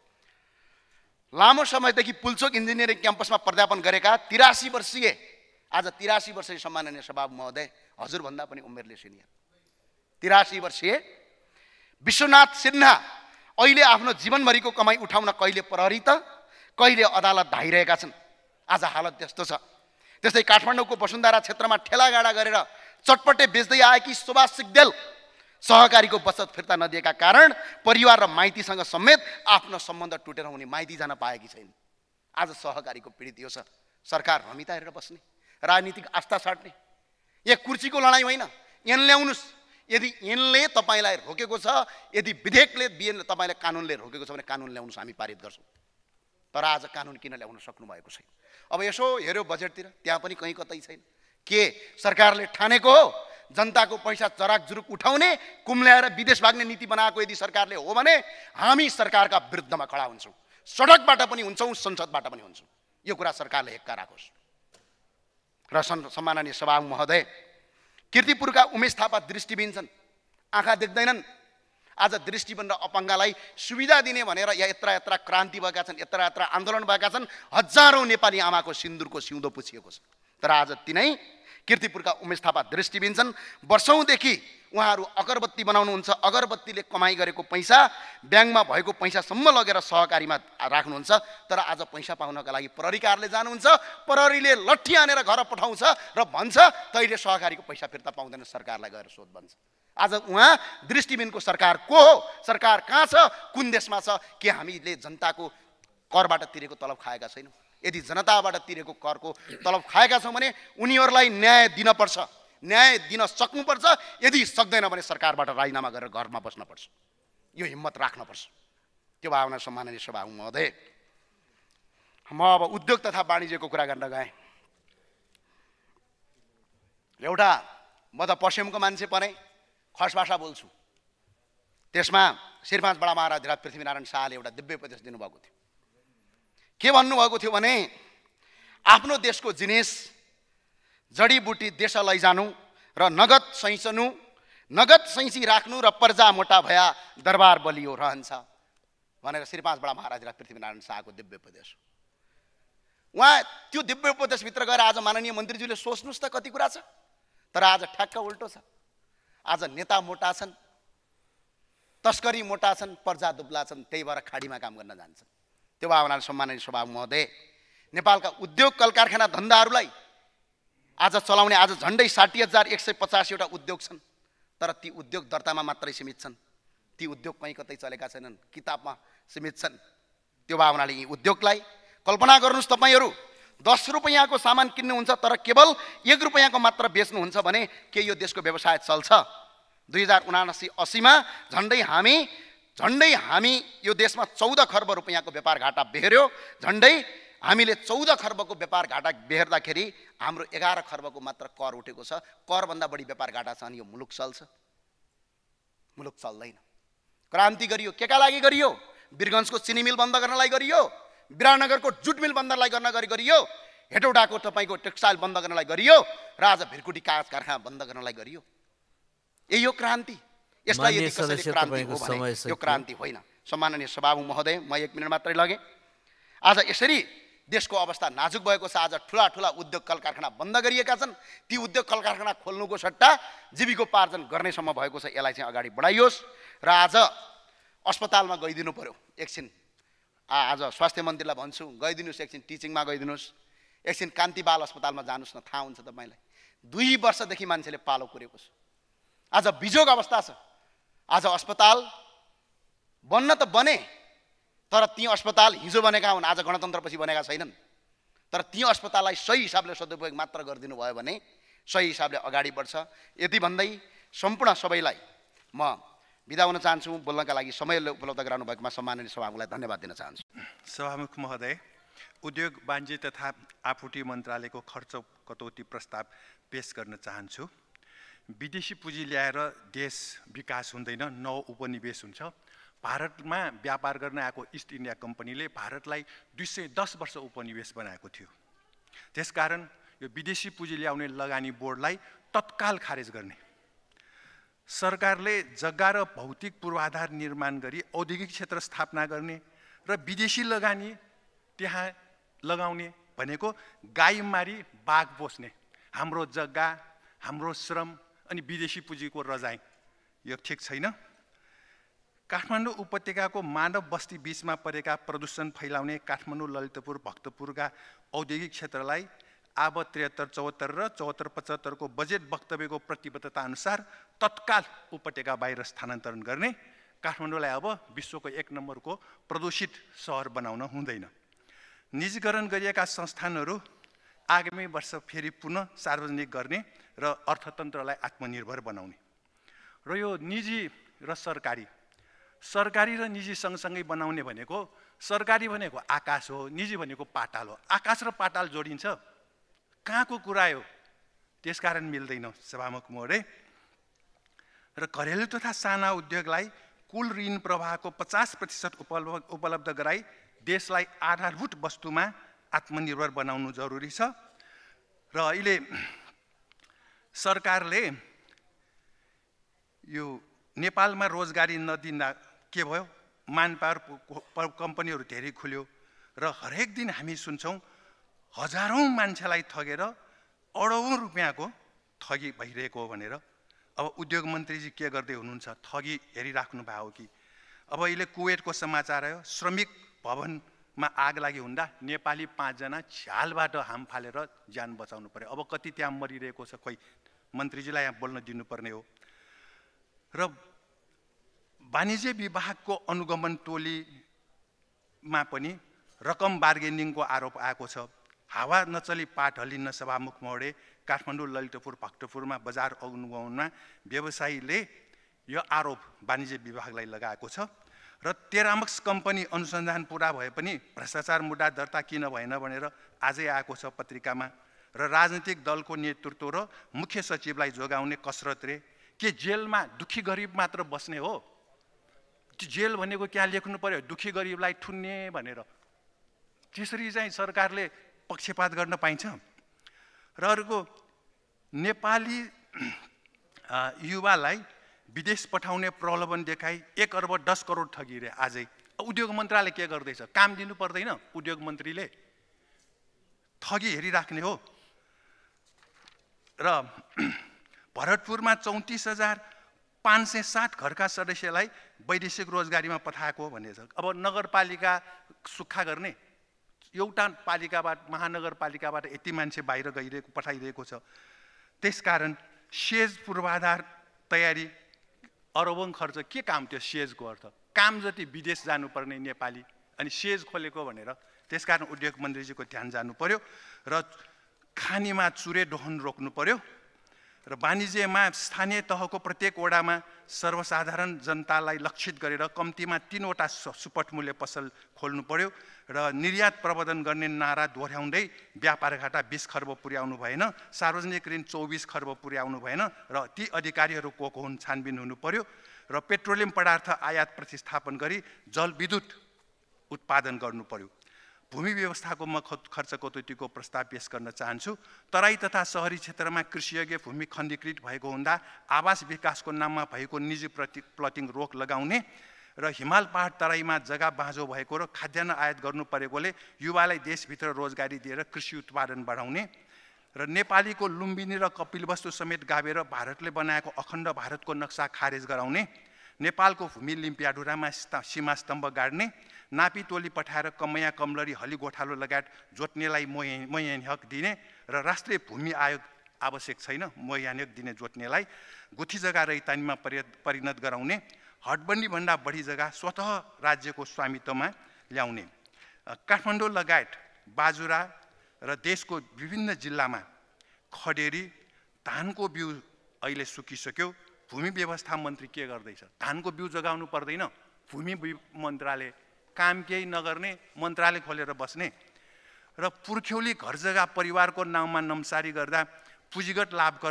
लामो समयदेखि पुल्चोक इन्जिनियरिङ क्याम्पसमा प्राध्यापन गरेका 83 वर्षीय, आज 83 वर्षीय सम्माननीय सभामुख महोदय, हजुरभन्दा पनि उमेरले सिनियर 83 वर्षीय विश्वनाथ सिन्हा अहिले आफ्नो जीवनभरिको कमाई उठाउन कहिले प्रहरी त कहिले अदालत धाइरहेका छन्। आज हालत त्यस्तो छ। त्यस्तै काठमाडौँको वसुन्धरा क्षेत्रमा ठेलागाडा गरेर चटपटे बेच्दै आएकी शोभा सिग्देल सहकारीको बचत फिर्ता नदिएका कारण परिवार र माइतीसँग समेत आफ्नो सम्बन्ध टुटेर उनी माइती जान पाएकी छैन। आज सहकारीको पीडित यो छ। सरकार रमिता हेरेर बस्ने, राजनीतिक आस्था साट्ने। यहाँ कुर्सीको लडाइँ होइन, ऐन ल्याउनुस्। यदि ऐनले तपाईँलाई रोकेको छ, यदि विधेयकले तपाईँलाई कानुनले रोकेको छ भने कानुन ल्याउनुस्, हामी पारित गर्छौँ। तर आज कानुन किन ल्याउन सक्नु भएको छैन? अब यसो हेऱ्यो बजेटतिर, त्यहाँ पनि कहीँ कतै छैन। के सरकारले ठानेको हो जनताको पैसा चराकजुरुक उठाउने, कुम्ल्याएर विदेश भाग्ने नीति बनाएको यदि सरकारले हो भने हामी सरकारका विरुद्धमा खडा हुन्छौँ। सडकबाट पनि हुन्छौँ, संसदबाट पनि हुन्छौँ। यो कुरा सरकारले हेक्का राखोस्। र सम्माननीय सभामुख महोदय, कीर्तिपुरका उमेश थापा दृष्टिविहीन छन्, आँखा देख्दैनन्। आज दृष्टिविहीन र अपाङ्गलाई सुविधा दिने भनेर यत्रा यत्रा क्रान्ति भएका छन्, यत्रा यत्रा आन्दोलन भएका छन्। हजारौँ नेपाली आमाको सिन्दुरको सिउँदो पुछिएको छ। तर आज तिनै कीर्तिपुरका उमेश थापा दृष्टिविहीन छन्। वर्षौँदेखि उहाँहरू अगरबत्ती बनाउनुहुन्छ। अगरबत्तीले कमाइ गरेको पैसा ब्याङ्कमा भएको पैसासम्म लगेर सहकारीमा राख्नुहुन्छ। तर आज पैसा पाउनका लागि प्रहरीकारले जानुहुन्छ, प्रहरीले लट्ठी हानेर घर पठाउँछ र भन्छ तैँले सहकारीको पैसा फिर्ता पाउँदैन, सरकारलाई गएर सोध भन्छ। आज उहाँ दृष्टिविहीनको सरकार को हो? सरकार कहाँ छ? कुन देशमा छ? के हामीले जनताको करबाट तिरेको तलब खाएका छैनौँ? यदि जनताबाट तिरेको करको तलब खाएका छौँ भने उनीहरूलाई न्याय दिनपर्छ, न्याय दिन सक्नुपर्छ। यदि सक्दैन भने सरकारबाट राजीनामा गरेर घरमा बस्नुपर्छ। यो हिम्मत राख्नुपर्छ। त्यो भावना सम्माननीय सभामुख महोदय, म अब उद्योग तथा वाणिज्यको कुरा गर्न गएँ। एउटा म त पश्चिमको मान्छे परेँ, खस भाषा बोल्छु। त्यसमा श्रीपाँच बडा महाराज धीराज पृथ्वीनारायण शाहले एउटा दिव्य उपदेश दिनुभएको थियो। के भन्नुभएको थियो भने आफ्नो देशको जिनिस जडीबुटी देश लैजानु र नगद सैँचनु, नगद सैँची राख्नु र पर्जा मोटा भया दरबार बलियो रहन्छ भनेर श्रीपाँच बडा महाराज धीराज पृथ्वीनारायण शाहको दिव्य उपदेश। उहाँ त्यो दिव्य उपदेशभित्र गएर आज माननीय मन्त्रीज्यूले सोच्नुहोस् त कति कुरा छ। तर आज ठ्याक्क उल्टो छ। आज नेता मोटा छन्, तस्करी मोटा छन्, पर्जा दुब्ला छन्, त्यही भएर खाडीमा काम गर्न जान्छन्। त्यो भावना सम्माननीय सभामुख महोदय, नेपालका उद्योग कल कारखाना धन्दाहरूलाई आज चलाउने आज झन्डै 60,185 वटा उद्योग छन्। तर ती उद्योग दर्तामा मात्रै सीमित छन्। ती उद्योग कहीँ कतै चलेका छैनन्, किताबमा सीमित छन्। त्यो भावनाले यी उद्योगलाई कल्पना गर्नुहोस्, तपाईँहरू 10 रुपैयाँको सामान किन्नुहुन्छ तर केवल 1 रुपैयाँको मात्र बेच्नुहुन्छ भने के यो देशको व्यवसाय चल्छ? 2079-80मा झन्डै हामी यो देशमा 14 खर्ब रुपैयाँको व्यापार घाटा बेहोर्यो। झन्डै हामीले 14 खर्बको व्यापार घाटा बेहोर्दाखेरि हाम्रो 11 खर्बको मात्र कर उठेको छ। करभन्दा बढी व्यापार घाटा छ अनि यो मुलुक चल्छ? मुलुक चल्दैन। क्रान्ति गरियो, केका लागि गरियो? वीरगञ्जको चिनी मिल बन्द गर्नलाई गरियो, विराटनगरको जुट मिल बन्दलाई गरियो, हेटौडाको तपाईँको टेक्सटाइल बन्द गर्नलाई गरियो र आज भिरकुटी कागज कारखाना बन्द गर्नलाई गरियो। यही हो क्रान्ति। यसलाई यदि कसैले क्रान्ति हो भने यो क्रान्ति होइन। सम्माननीय सभामुख महोदय, म 1 मिनट मात्रै लगेँ। आज यसरी देशको अवस्था नाजुक भएको छ। आज ठुला ठुला उद्योग कल कारखाना बन्द गरिएका छन्। ती उद्योग कल कारखाना खोल्नुको सट्टा जीविकोपार्जन गर्नेसम्म भएको छ। यसलाई चाहिँ अगाडि बढाइयोस् र आज अस्पतालमा गइदिनु पर्यो। एकछिन आज स्वास्थ्य मन्त्रीलाई भन्छु, गइदिनुहोस्, एकछिन टिचिङमा गइदिनुहोस्, एकछिन कान्ति बाल अस्पतालमा जानुहोस् न, थाहा हुन्छ तपाईँलाई। 2 वर्षदेखि मान्छेले पालो कुरेको छ। आज बिजोग अवस्था छ। आज अस्पताल बन्न त बने, तर ती अस्पताल हिजो बनेका हुन्, आज गणतन्त्रपछि बनेका छैनन्। तर ती अस्पताललाई सही हिसाबले सदुपयोग मात्र गरिदिनु भयो भने सही हिसाबले अगाडि बढ्छ। यति भन्दै सम्पूर्ण सबैलाई म बिदा हुन चाहन्छु। बोल्नका लागि समय उपलब्ध गराउनु भएकोमा सम्माननीय सभामुखलाई धन्यवाद दिन चाहन्छु। सभामुख महोदय, उद्योग वाणिज्य तथा आपूर्ति मन्त्रालयको खर्च कटौती प्रस्ताव पेश गर्न चाहन्छु। विदेशी पुँजी ल्याएर देश विकास हुँदैन, नवउपनिवेश हुन्छ। भारतमा व्यापार गर्न आएको इस्ट इन्डिया कम्पनीले भारतलाई 210 वर्ष उपनिवेश बनाएको थियो। त्यसकारण यो विदेशी पुँजी ल्याउने लगानी बोर्डलाई तत्काल खारेज गर्ने, सरकारले जग्गा र भौतिक पूर्वाधार निर्माण गरी औद्योगिक क्षेत्र स्थापना गर्ने र विदेशी लगानी त्यहाँ लगाउने भनेको गाई मारी बाघ बोस्ने। हाम्रो जग्गा, हाम्रो श्रम अनि विदेशी पुँजीको रजाइ, यो ठिक छैन। काठमाडौँ उपत्यकाको मानव बस्ती बीचमा परेका प्रदूषण फैलाउने काठमाडौँ, ललितपुर, भक्तपुरका औद्योगिक क्षेत्रलाई आब 73-74 र 74-75 को बजेट वक्तव्यको प्रतिबद्धता अनुसार तत्काल उपत्यका बाहिर स्थानान्तरण गर्ने, काठमाडौँलाई अब विश्वको 1 नम्बरको प्रदूषित सहर बनाउन हुँदैन। निजीकरण गरिएका संस्थानहरू आगामी वर्ष फेरि पुनः सार्वजनिक गर्ने र अर्थतन्त्रलाई आत्मनिर्भर बनाउने। र यो निजी र सरकारी र निजी सँगसँगै बनाउने भनेको, सरकारी भनेको आकाश हो, निजी भनेको पाताल हो। आकाश र पाताल जोडिन्छ, कहाँको कुरा हो? त्यसकारण मिल्दैन सभामुख महोदय। र घरेलु तथा साना उद्योगलाई कुल ऋण प्रवाहको 50% उपलब्ध गराई देशलाई आधारभूत वस्तुमा आत्मनिर्भर बनाउनु जरुरी छ। र अहिले सरकारले यो नेपालमा रोजगारी नदिँदा के भयो? म्यानपावर कम्पनीहरू धेरै खुल्यो र हरेक दिन हामी सुन्छौँ हजारौँ मान्छेलाई ठगेर अरबौँ रुपियाँको ठगी भइरहेको हो भनेर। अब उद्योग मन्त्रीजी के गर्दै हुनुहुन्छ? ठगी हेरिराख्नु भएको हो कि? अब अहिले कुवेतको समाचार आयो, श्रमिक भवनमा आग लागि हुँदा नेपाली 5 जना झ्यालबाट हाम फालेर ज्यान बचाउनु पर्यो। अब कति त्यहाँ मरिरहेको छ, खोइ मन्त्रीजीलाई यहाँ बोल्न दिनुपर्ने हो। र वाणिज्य विभागको अनुगमन टोलीमा पनि रकम बार्गेनिङको आरोप आएको छ। हावा नचली पाट हलिन्न सभामुख महोदय। काठमाडौँ, ललितपुर, भक्तपुरमा बजार अनुगमनमा व्यवसायीले यो आरोप वाणिज्य विभागलाई लगाएको छ। र टेरामक्स कम्पनी अनुसन्धान पुरा भए पनि भ्रष्टाचार मुद्दा दर्ता किन भएन भनेर आजै आएको छ पत्रिकामा। र राजनीतिक दलको नेतृत्व र मुख्य सचिवलाई जोगाउने कसरत रे। के जेलमा दुखी गरिब मात्र बस्ने हो? जेल भनेको क्या लेख्नु पर्यो? दुखी गरिबलाई ठुन्ने भनेर। त्यसरी चाहिँ सरकारले पक्षपात गर्न पाइन्छ? र अर्को, नेपाली युवालाई विदेश पठाउने प्रलोभन देखाई 1 अर्ब 10 करोड ठगिरे आजै। उद्योग मन्त्रालय के गर्दैछ? काम दिनु पर्दैन? उद्योग मन्त्रीले ठगी हेरिराख्ने हो। र भरतपुरमा 34,560 घरका सदस्यलाई वैदेशिक रोजगारीमा पठाएको भनेर छ। अब नगरपालिका सुक्खा गर्ने, एउटा पालिकाबाट, महानगरपालिकाबाट यति मान्छे बाहिर पठाइरहेको छ। त्यसकारण सेज पूर्वाधार तयारी अरबौँ खर्च। के काम त्यो सेजको अर्थ? काम जति विदेश जानुपर्ने नेपाली, अनि सेज खोलेको भनेर। त्यसकारण उद्योग मन्त्रीजीको ध्यान जानु पर्यो। र खानीमा चुरे दोहन रोक्नु पर्यो। र वाणिज्यमा स्थानीय तहको प्रत्येक वडामा सर्वसाधारण जनतालाई लक्षित गरेर कम्तीमा 3 वटा सुपथ मूल्य पसल खोल्नु पर्यो। र निर्यात प्रवर्धन गर्ने नारा दोहोऱ्याउँदै व्यापार घाटा 20 खर्ब पुर्याउनु भएन, सार्वजनिक ऋण 24 खर्ब पुर्याउनु भएन। र ती अधिकारीहरू को हुन् छानबिन हुनु पर्यो। र पेट्रोलियम पदार्थ आयात प्रतिस्थापन गरी जलविद्युत उत्पादन गर्नु पर्यो। भूमि व्यवस्थाको म खर्च कटौतीको प्रस्ताव पेश गर्न चाहन्छु। तराई तथा शहरी क्षेत्रमा कृषियोग्य भूमि खण्डीकृत भएको हुँदा आवास विकासको नाममा भएको निजी प्लटिङ रोक लगाउने र हिमाल पहाड तराईमा जग्गा बाँझो भएको र खाद्यान्न आयात गर्नु परेकोले युवालाई देशभित्र रोजगारी दिएर कृषि उत्पादन बढाउने र नेपालीको लुम्बिनी र कपिलवस्तु समेत गाभेर भारतले बनाएको अखण्ड भारतको नक्सा खारेज गराउने, नेपालको भूमि लिम्पियाडुरामा सीमास्तम्भ गाड्ने, नापी टोली पठाएर कमैया, कमलरी, हली गोठालो लगायत जोत्नेलाई मोयान हक दिने र राष्ट्रिय भूमि आयोग आवश्यक छैन, मोयान हक दिने जोत्नेलाई गुठी जग्गा रैतानीमा परिणत गराउने, हटबन्दी भन्दा बढी जग्गा स्वतः राज्यको स्वामित्वमा ल्याउने। काठमाडौँ लगायत बाजुरा र देशको विभिन्न जिल्लामा खडेरी, धानको बिउ अहिले सुकिसक्यो। भूमि व्यवस्था मन्त्री के गर्दैछ? धानको बिउ जोगाउनु पर्दैन? भूमि मन्त्रालय काम केही नगर्ने, मन्त्रालय खोलेर बस्ने। र पुर्ख्यौली घर जग्गा परिवारको नाममा नम्सारी गर्दा पुँजीगत लाभ कर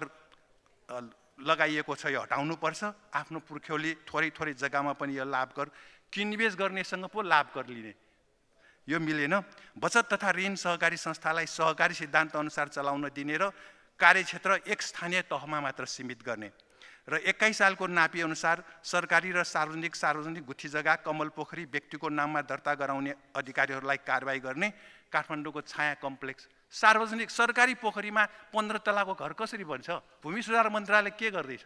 लगाइएको छ, यो हटाउनुपर्छ। आफ्नो पुर्ख्यौली थोरै जग्गामा पनि यो लाभ कर किनबेच गर्नेसँग पो लाभ कर लिने, यो मिलेन। बचत तथा ऋण सहकारी संस्थालाई सहकारी सिद्धान्त अनुसार चलाउन दिने र कार्यक्षेत्र एक स्थानीय तहमा मात्र सीमित गर्ने र 21 सालको नापी अनुसार सरकारी र सार्वजनिक गुठी जग्गा, कमल पोखरी व्यक्तिको नाममा दर्ता गराउने अधिकारीहरूलाई कारबाही गर्ने। काठमाडौँको छाया कम्प्लेक्स सार्वजनिक सरकारी पोखरीमा 15 तलाको घर कसरी बन्छ? भूमि सुधार मन्त्रालय के गर्दैछ?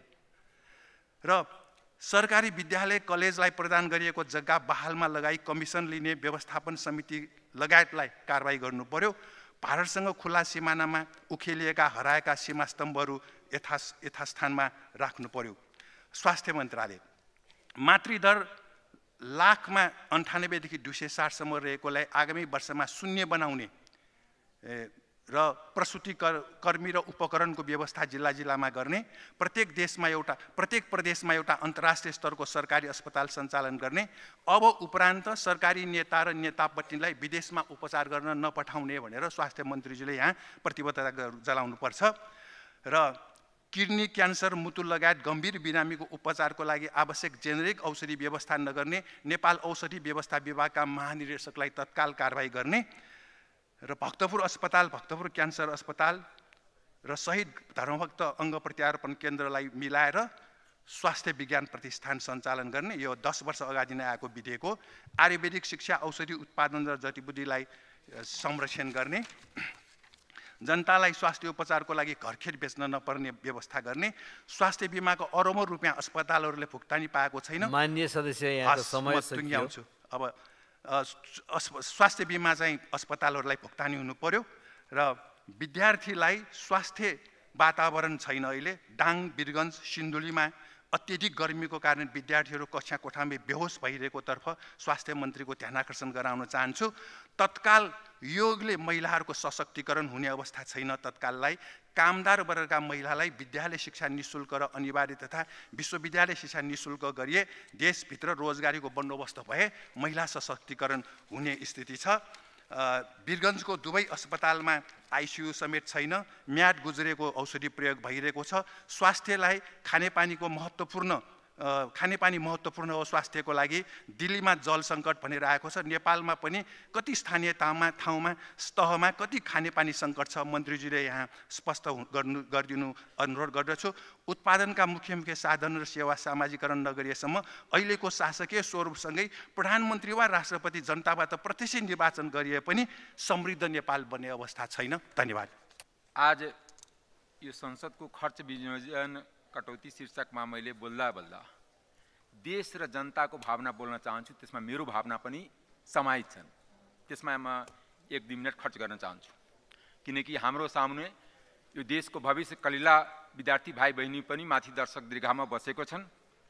र सरकारी विद्यालय कलेजलाई प्रदान गरिएको जग्गा बहालमा लगाई कमिसन लिने व्यवस्थापन समिति लगायतलाई कारबाही गर्नु पर्यो। भारतसँग खुला सिमानामा उखेलिएका हराएका सीमा स्तम्भहरू यथास्थानमा राख्नु पर्यो। स्वास्थ्य मन्त्रालय मातृदर लाखमा 98 देखि 260 सम्म रहेकोलाई आगामी वर्षमा 0 बनाउने र प्रसुति कर्मी र उपकरणको व्यवस्था जिल्लामा गर्ने, प्रत्येक प्रदेशमा एउटा अन्तर्राष्ट्रिय स्तरको सरकारी अस्पताल सञ्चालन गर्ने, अब उपरान्त सरकारी नेता र नेतापट्टिलाई विदेशमा उपचार गर्न नपठाउने भनेर स्वास्थ्य मन्त्रीजीले यहाँ प्रतिबद्धता जनाउनुपर्छ। र किडनी क्यान्सर, मुटु लगायत गम्भीर बिरामीको उपचारको लागि आवश्यक जेनेरिक औषधि व्यवस्था नगर्ने नेपाल औषधि व्यवस्था विभागका महानिर्देशकलाई तत्काल कारबाही गर्ने र भक्तपुर अस्पताल, भक्तपुर क्यान्सर अस्पताल र शहीद धर्मभक्त अङ्ग प्रत्यारोपण केन्द्रलाई मिलाएर स्वास्थ्य विज्ञान प्रतिष्ठान सञ्चालन गर्ने। यो 10 वर्ष अगाडि नै आएको विधेयक हो। आयुर्वेदिक शिक्षा, औषधि उत्पादन र जडीबुटीलाई संरक्षण गर्ने, जनतालाई स्वास्थ्य उपचारको लागि घरखेर बेच्न नपर्ने व्यवस्था गर्ने, स्वास्थ्य बिमाको अरबौं रुपियाँ अस्पतालहरूले भुक्तानी पाएको छैन। माननीय सदस्य यहाँको समय सकियो। अब स्वास्थ्य बिमा चाहिँ अस्पतालहरूलाई भुक्तानी हुनु पर्यो र विद्यार्थीलाई स्वास्थ्य वातावरण छैन। अहिले डाङ, वीरगञ्ज, सिन्धुलीमा अत्यधिक गर्मीको कारण विद्यार्थीहरू कक्षा कोठामा बेहोस भइरहेको तर्फ स्वास्थ्य मन्त्रीको ध्यान आकर्षण गराउन चाहन्छु। तत्काल योगले महिलाहरूको सशक्तिकरण हुने अवस्था छैन। तत्काललाई कामदार वर्गका महिलालाई विद्यालय शिक्षा निःशुल्क र अनिवार्य तथा विश्वविद्यालय शिक्षा निःशुल्क गरिए देशभित्र रोजगारीको बन्दोबस्त भए महिला सशक्तिकरण हुने स्थिति छ। वीरगञ्जको दुवै अस्पतालमा आइसियु समेत छैन। म्याद गुज्रेको औषधि प्रयोग भइरहेको छ। स्वास्थ्यलाई खानेपानी महत्त्वपूर्ण हो स्वास्थ्यको लागि। दिल्लीमा जल सङ्कट भनेर आएको छ। नेपालमा पनि कति स्थानीय ठाउँमा तहमा कति खानेपानी सङ्कट छ। मन्त्रीजीले यहाँ स्पष्ट गरिदिनु अनुरोध गर्दछु। उत्पादनका मुख्य साधन र सेवा सामाजिकरण नगरिएसम्म अहिलेको शासकीय स्वरूपसँगै प्रधानमन्त्री वा राष्ट्रपति जनताबाट प्रत्यक्ष निर्वाचन गरिए पनि समृद्ध नेपाल बन्ने अवस्था छैन। धन्यवाद। आज यो संसदको खर्च विनियोजन कटौती शीर्षकमा मैले बोल्दा देश र जनताको भावना बोल्न चाहन्छु। त्यसमा मेरो भावना पनि समाहित छन्। त्यसमा म 1-2 मिनट खर्च गर्न चाहन्छु, किनकि हाम्रो सामुने यो देशको भविष्य कलिला विद्यार्थी भाइ बहिनी पनि माथि दर्शक दीर्घामा बसेको छन्।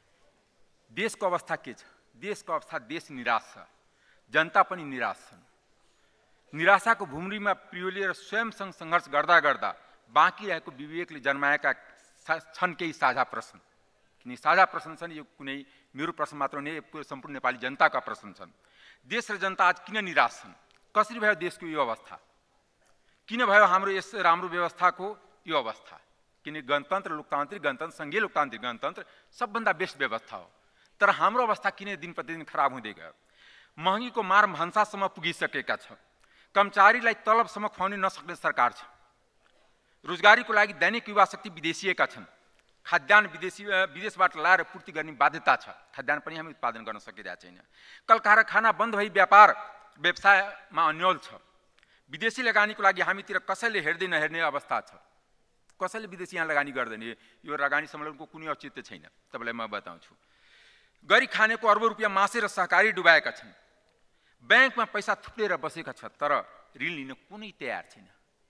देशको अवस्था के छ? देशको अवस्था, देश निराश छ, जनता पनि निराश छन्। निराशाको भुमरीमा प्रियोले र स्वयंसँग सङ्घर्ष गर्दा बाँकी रहेको विवेकले जन्माएका छन् केही साझा प्रश्न। किन साझा प्रश्न छन्? यो कुनै मेरो प्रश्न मात्र नै, सम्पूर्ण नेपाली जनताका प्रश्न छन्। देश र जनता आज किन निराश छन्? कसरी भयो देशको यो अवस्था? किन भयो हाम्रो यस राम्रो व्यवस्थाको यो अवस्था? किन गणतन्त्र लोकतान्त्रिक गणतन्त्र, सङ्घीय लोकतान्त्रिक गणतन्त्र सबभन्दा बेस्ट व्यवस्था हो, तर हाम्रो अवस्था किन दिन प्रतिदिन खराब हुँदै गयो? महँगीको मार भन्सासम्म पुगिसकेका छ। कर्मचारीलाई तलबसम्म खुवाउन नसक्ने सरकार छ। रोजगारीको लागि दैनिक युवा शक्ति विदेशिएका छन्। खाद्यान्न विदेशबाट ल्याएर पूर्ति गर्ने बाध्यता छ। खाद्यान्न पनि हामी उत्पादन गर्न सकिरहेको छैन। कल कारखाना बन्द भई व्यवसायमा अन्यल छ। विदेशी लगानीको लागि हामीतिर कसैले हेर्दै नहेर्ने अवस्था छ। कसैले विदेशी यहाँ लगानी गर्दैन। यो लगानी सम्मेलनको कुनै औचित्य छैन। तपाईँलाई म बताउँछु। गरी खानेको अर्बौं रुपियाँ मासेर सहकारी डुबाएका छन्। ब्याङ्कमा पैसा थुप्रेर बसेका छ, तर ऋण लिन कुनै तयार छैन।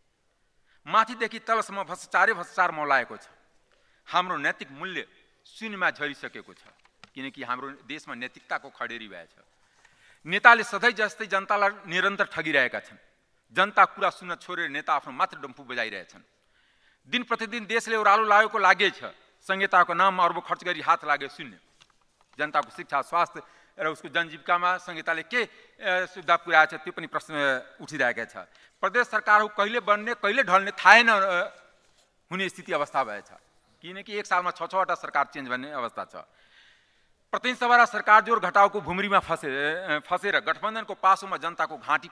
माथिदेखि तलसम्म भ्रष्टाचार मौलाएको छ। हाम्रो नैतिक मूल्य शून्यमा झरिसकेको छ, किनकि हाम्रो देशमा नैतिकताको खडेरी भएछ। नेताले सधैँ जस्तै जनतालाई निरन्तर ठगिरहेका छन्। जनता कुरा सुन्न छोडेर नेता आफ्नो मात्र डम्फु बजाइरहेछन्। दिन प्रतिदिन देशले ओह्रालो लागेको लागेछ। संहिताको नाममा अर्बौं खर्च गरी हात लाग्यो शून्य। जनताको शिक्षा, स्वास्थ्य र उसको जनजीविकामा संहिताले के सुविधा पुर्याएछ त्यो पनि प्रश्न उठिरहेको छ। प्रदेश सरकार कहिले बन्ने कहिले ढल्ने थाहै नहुने स्थिति अवस्था भएछ, किनकि एक सालमा 6-6वटा सरकार चेन्ज भन्ने अवस्था छ। प्रतिनिधि सभा र सरकार जोर घटाउको भुमरीमा फसेर गठबन्धनको पासोमा जनताको घाँटी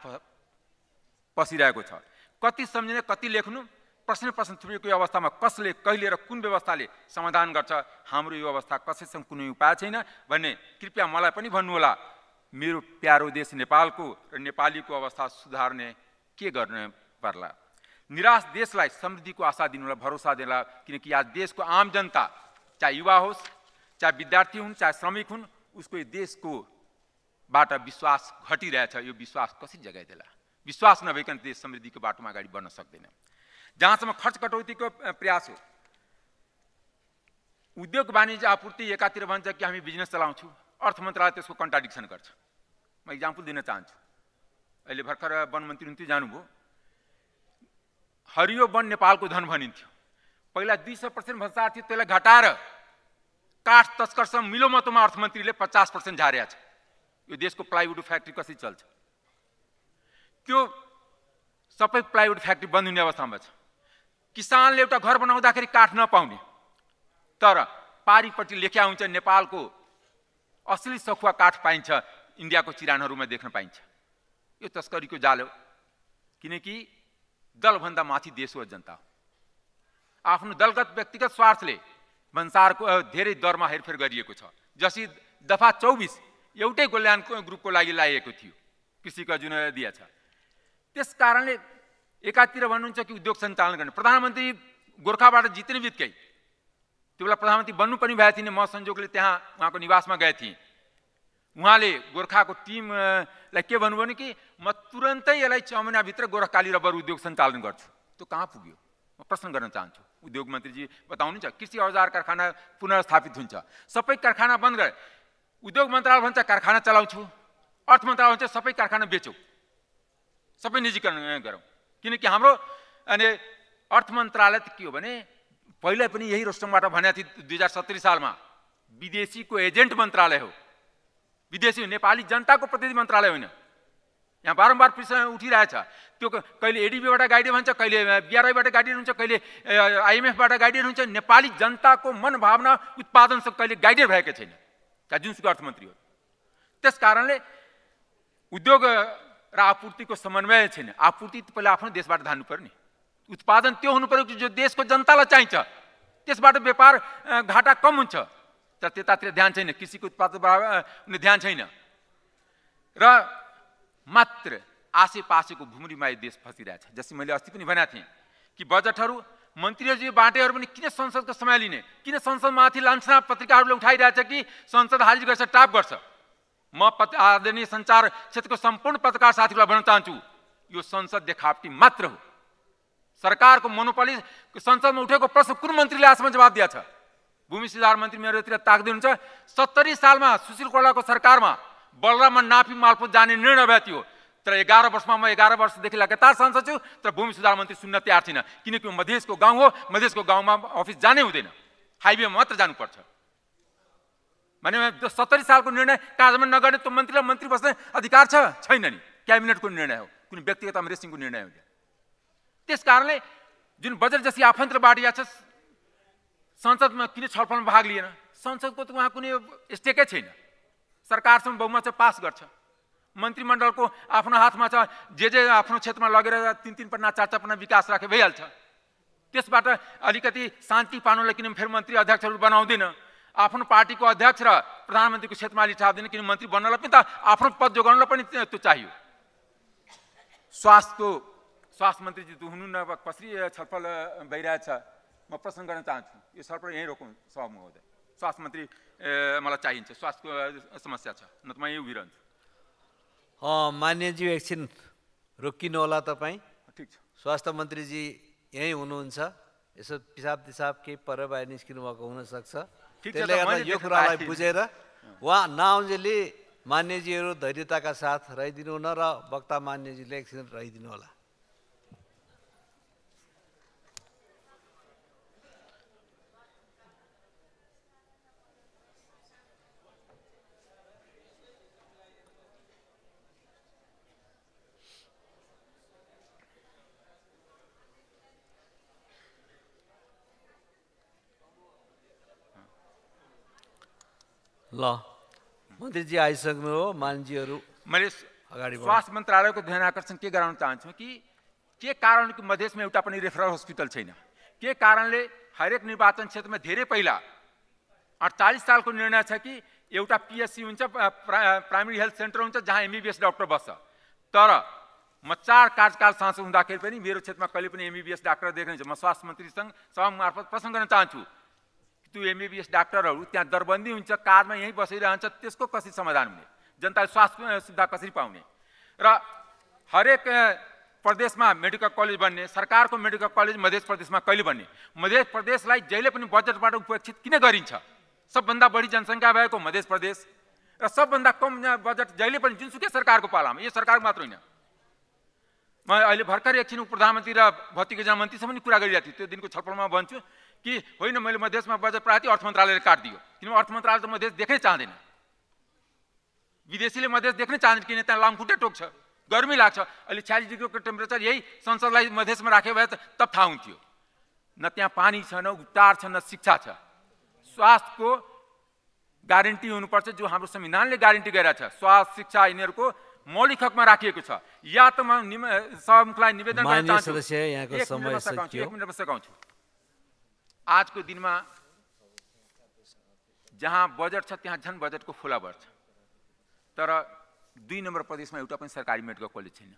पसिरहेको छ। कति सम्झिने कति लेख्नु, प्रश्न थुप्रिएको यो अवस्थामा कसले कहिले र कुन व्यवस्थाले समाधान गर्छ? हाम्रो यो अवस्था कसैसँग कुनै उपाय छैन भन्ने कृपया मलाई पनि भन्नुहोला। मेरो प्यारो देश नेपालको र नेपालीको अवस्था सुधार्ने के गर्न पर्ला? निराश देशलाई समृद्धिको आशा दिनुलाई, भरोसा दिनुलाई, किनकि आज देशको आम जनता, चाहे युवा होस्, चाहे विद्यार्थी हुन्, चाहे श्रमिक हुन्, उसको देशको बाट विश्वास घटिरहेछ। यो विश्वास कसरी जगाइदेला? विश्वास नभइकन देश समृद्धिको बाटोमा अगाडि बढ्न सक्दैन। जहाँसम्म खर्च कटौतीको प्रयास हो, उद्योग वाणिज्य आपूर्ति एकातिर भन्छ कि हामी बिजनेस चलाउँछु, अर्थ मन्त्रालय त्यसको कन्ट्राडिक्सन गर्छ। म इक्जाम्पल दिन चाहन्छु। अहिले भर्खर वन मन्त्री हुनुहुन्थ्यो, जानुभयो। हरियो वन नेपालको धन भनिन्थ्यो। पहिला 200% भन्सार थियो, त्यसलाई घटाएर काठ तस्करसँग मिलोमतोमा अर्थमन्त्रीले 50% झारेको छ। यो देशको प्लाइवुड फ्याक्ट्री कसरी चल्छ? त्यो सबै प्लाइवुड फ्याक्ट्री बन्द हुने अवस्थामा छ। किसानले एउटा घर बनाउँदाखेरि काठ नपाउने, तर पारिपट्टि लेख्या हुन्छ नेपालको असली सखुवा काठ पाइन्छ, इन्डियाको चिरानहरूमा देख्न पाइन्छ। यो तस्करीको जाल हो, किनकि दलभन्दा माथि देश हो, जनता हो। आफ्नो दलगत व्यक्तिगत स्वार्थले भन्सारको धेरै दरमा हेरफेर गरिएको छ। जसरी दफा 24 एउटै कल्याण ग्रुपको लागि लगाइएको थियो, कृषिको जुन दिया छ। त्यस कारणले एकातिर भन्नुहुन्छ कि उद्योग सञ्चालन गर्ने, प्रधानमन्त्री गोर्खाबाट जित्ने बित्तिकै त्यो बेला प्रधानमन्त्री बन्नु पनि भएको थिएन। म संयोगले त्यहाँ उहाँको निवासमा गए थिएँ। उहाँले गोर्खाको टिमलाई के भन्नुभयो भने कि म तुरन्तै यसलाई 6 महिनाभित्र गोरखकाली रबर उद्योग सञ्चालन गर्छु। त्यो कहाँ पुग्यो? म प्रश्न गर्न चाहन्छु। उद्योग मन्त्रीजी बताउनुहुन्छ कृषि औजार कारखाना पुनर्स्थापित हुन्छ, सबै कारखाना बन्द गरे। उद्योग मन्त्रालय भन्छ कारखाना चलाउँछु, अर्थ मन्त्रालय भन्छ सबै कारखाना बेचौँ, सबै निजीकरण गरौँ। किनकि हाम्रो अनि अर्थ मन्त्रालय के हो भने पहिला पनि यही रोस्टमबाट भनेको थियो 2070 सालमा विदेशीको एजेन्ट मन्त्रालय हो। विदेशी नेपाली जनताको प्रतिनिधि मन्त्रालय होइन। यहाँ बारम्बार प्रश्न उठिरहेछ। त्यो कहिले एडिबीबाट गाइडेड हुन्छ, कहिले बिआरआईबाट गाइडेड हुन्छ, कहिले आइएमएफबाट गाइडेड हुन्छ। नेपाली जनताको मनभावना उत्पादनसँग कहिले गाइडेड भएको छैन, जुनसुकै अर्थमन्त्री हो। त्यस कारणले उद्योग र आपूर्तिको समन्वय छैन। आपूर्ति पहिला आफ्नो देशबाट धान्नु पर्ने, उत्पादन त्यो हुनु पर्यो जो देशको जनतालाई चाहिन्छ। त्यसबाट व्यापार घाटा कम हुन्छ, तर त्यतातिर ध्यान छैन। कृषिको उत्पादन ध्यान छैन र मात्र आसेपासेको भुमरीमा देश फसिरहेछ। जस्तै मैले अस्ति पनि भनेको थिएँ कि बजेटहरू मन्त्रीहरू बाँटेहरू पनि किन संसदको समय लिने, किन संसदमाथि लान्छना पत्रिकाहरूले उठाइरहेछ कि संसद हाजिर गर्छ, टाप गर्छ। म आदरणीय सञ्चार क्षेत्रको सम्पूर्ण पत्रकार साथीहरूलाई भन्न चाहन्छु, यो संसद देखावटी मात्र हो। सरकारको मोनोपोली संसदमा उठेको प्रश्न कुन मन्त्रीले आजसम्म जवाब दिएको छ? भूमि सुधार मन्त्री मेरोतिर ताक्दै हुनुहुन्छ। 70 सालमा सुशील कोइरालाको सरकारमा बलराममा नापी मालपोत जाने निर्णय भएको थियो, तर 11 वर्षमा म 11 वर्षदेखि लगातार सांसद छु, तर भूमि सुधार मन्त्री सुन्न तयार थिएन। किनकि मधेसको गाउँ हो, मधेसको गाउँमा अफिस जानै हुँदैन, हाइवेमा मात्र जानुपर्छ। भने 70 सालको निर्णय कार्यक्रम नगर्ने त्यो मन्त्रीलाई मन्त्री बस्ने अधिकार छैन नि। क्याबिनेटको निर्णय हो, कुनै व्यक्तिगत अमरेसिङको निर्णय हो। त्यस कारणले जुन बजेट जसरी आफन्तर बाँडिया छ, संसदमा किन छलफलमा भाग लिएन? संसदको त उहाँ कुनै स्टेकै छैन। सरकारसँग बहुमत पास गर्छ, मन्त्रीमण्डलको आफ्नो हातमा छ। जे आफ्नो क्षेत्रमा लगेर 3 पन्ना 4 पन्ना विकास राखे भइहाल्छ। त्यसबाट अलिकति शान्ति पाउनलाई किन फेरि मन्त्री अध्यक्षहरू बनाउँदैन? आफ्नो पार्टीको अध्यक्ष र प्रधानमन्त्रीको क्षेत्रमा अलि छाप्दैन, किन मन्त्री बन्नलाई पनि त आफ्नो पद जोगाउनलाई पनि त्यो चाहियो। स्वास्थ्य मन्त्रीजी त हुनुहुन्न, कसरी छलफल भइरहेछ? म प्रश्न गर्न चाहन्छु, यो छलफल यहीँ रोकौँ सभा महोदय। स्वास्थ्य मन्त्री मलाई चाहिन्छ, स्वास्थ्यको समस्या छ, न त म यहीँ उभिरहन्छु। मान्यज्यू एकछिन रोकिनु होला तपाईँ। ठिक छ। स्वास्थ्य मन्त्रीजी यहीँ हुनुहुन्छ, यसो पिसाब केही पर बाहिर निस्किनु भएको हुनसक्छ। त्यसले गर्दा यो कुरालाई बुझेर उहाँ नआउन्जेली मान्यजीहरू धैर्यताका साथ रहिदिनु हुन र वक्ता मान्यजीले एकछिन रहिदिनु होला। ल मन्त्रीजी आइसक्नु हो, मान्छेहरू मैले अगाडि स्वास्थ्य मन्त्रालयको ध्यान आकर्षण के गराउन चाहन्छु कि के कारण कि मधेसमा एउटा पनि रेफरल हस्पिटल छैन? के कारणले हरेक निर्वाचन क्षेत्रमा धेरै पहिला 48 सालको निर्णय छ कि एउटा पिएससी हुन्छ, प्राइमेरी हेल्थ सेन्टर हुन्छ, जहाँ एमबीबीएस डाक्टर बस्छ। तर म 4 कार्यकाल सांसद हुँदाखेरि पनि मेरो क्षेत्रमा कहिले पनि एमबीबीएस डाक्टर देखेन। म स्वास्थ्य मन्त्रीसँग सभा मार्फत प्रश्न गर्न चाहन्छु, त्यो एमबीबीएस डाक्टरहरू त्यहाँ दरबन्दी हुन्छ, कारमा यहीँ बसिरहन्छ, त्यसको कसरी समाधान हुने? जनताले स्वास्थ्य सुविधा कसरी पाउने? र हरेक प्रदेशमा मेडिकल कलेज बन्ने, सरकारको मेडिकल कलेज मध्य प्रदेशमा कहिले बन्ने? मध्य प्रदेशलाई जहिले पनि बजेटबाट उपेक्षित किन गरिन्छ? सबभन्दा बढी जनसङ्ख्या भएको मध्य प्रदेश र सबभन्दा कम बजेट जहिले पनि जुनसुकै सरकारको पालामा, यो सरकार मात्र होइन। म अहिले भर्खर एकछिन प्रधानमन्त्री र भौतिक ज्ञान मन्त्रीसँग पनि कुरा गरिरहेको थिएँ, त्यो दिनको छलफलमा भन्छु कि होइन मैले मधेसमा बजेट पठाएको थिएँ, अर्थ मन्त्रालयले काटिदियो, किनभने अर्थ मन्त्रालय त मधेस देख्नै चाहँदैन, विदेशीले मधेस देख्नै चाहँदैन, किन त्यहाँ लामखुट्टे टोक्छ, गर्मी लाग्छ। अहिले 46 डिग्रीको टेम्परेचर यही संसदलाई मधेसमा राख्यो भए तब थाहा हुन्थ्यो। न त्यहाँ पानी छ, न उपचार छ, न शिक्षा छ। स्वास्थ्यको ग्यारेन्टी हुनुपर्छ, जो हाम्रो संविधानले ग्यारेन्टी गरेको छ। स्वास्थ्य शिक्षा यिनीहरूको मौलिक हकमा राखिएको छ। या त म सभामुखलाई निवेदन गर्न चाहन्छु, एक मिनट सघाउँछु। आजको दिनमा जहाँ बजेट छ त्यहाँ झन् बजेटको खोला बढ्छ, तर 2 नम्बर प्रदेशमा एउटा पनि सरकारी मेडिकल कलेज छैन,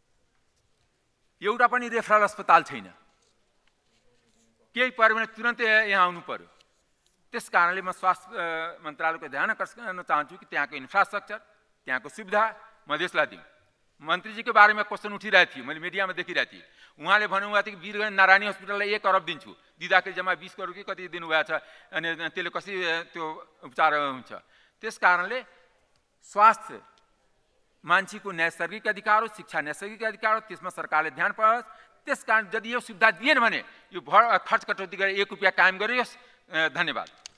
एउटा पनि रेफरल अस्पताल छैन। केही पऱ्यो भने तुरन्तै यहाँ आउनु पर्यो। त्यस कारणले म स्वास्थ्य मन्त्रालयको ध्यान आकर्षण गर्न चाहन्छु कि त्यहाँको इन्फ्रास्ट्रक्चर, त्यहाँको सुविधा मधेसलाई दिउँ। मन्त्रीजीको बारेमा क्वेसन उठिरहेको थियो, मैले मिडियामा देखिरहेको थिएँ। उहाँले भन्नुभएको थियो कि वीरगञ्ज नारायणी हस्पिटललाई 1 अरब दिन्छु, दिँदाखेरि जम्मा 20 करोड कि कति दिनुभएको छ, अनि त्यसले कसरी त्यो उपचार हुन्छ। त्यस कारणले स्वास्थ्य मान्छेको नैसर्गिक अधिकार हो, शिक्षा नैसर्गिक अधिकार हो, त्यसमा सरकारले ध्यान पाओस्। त्यस कारण यदि यो सुविधा दिएन भने यो खर्च कटौती गरेर 1 रुपियाँ कायम गरियोस्। धन्यवाद।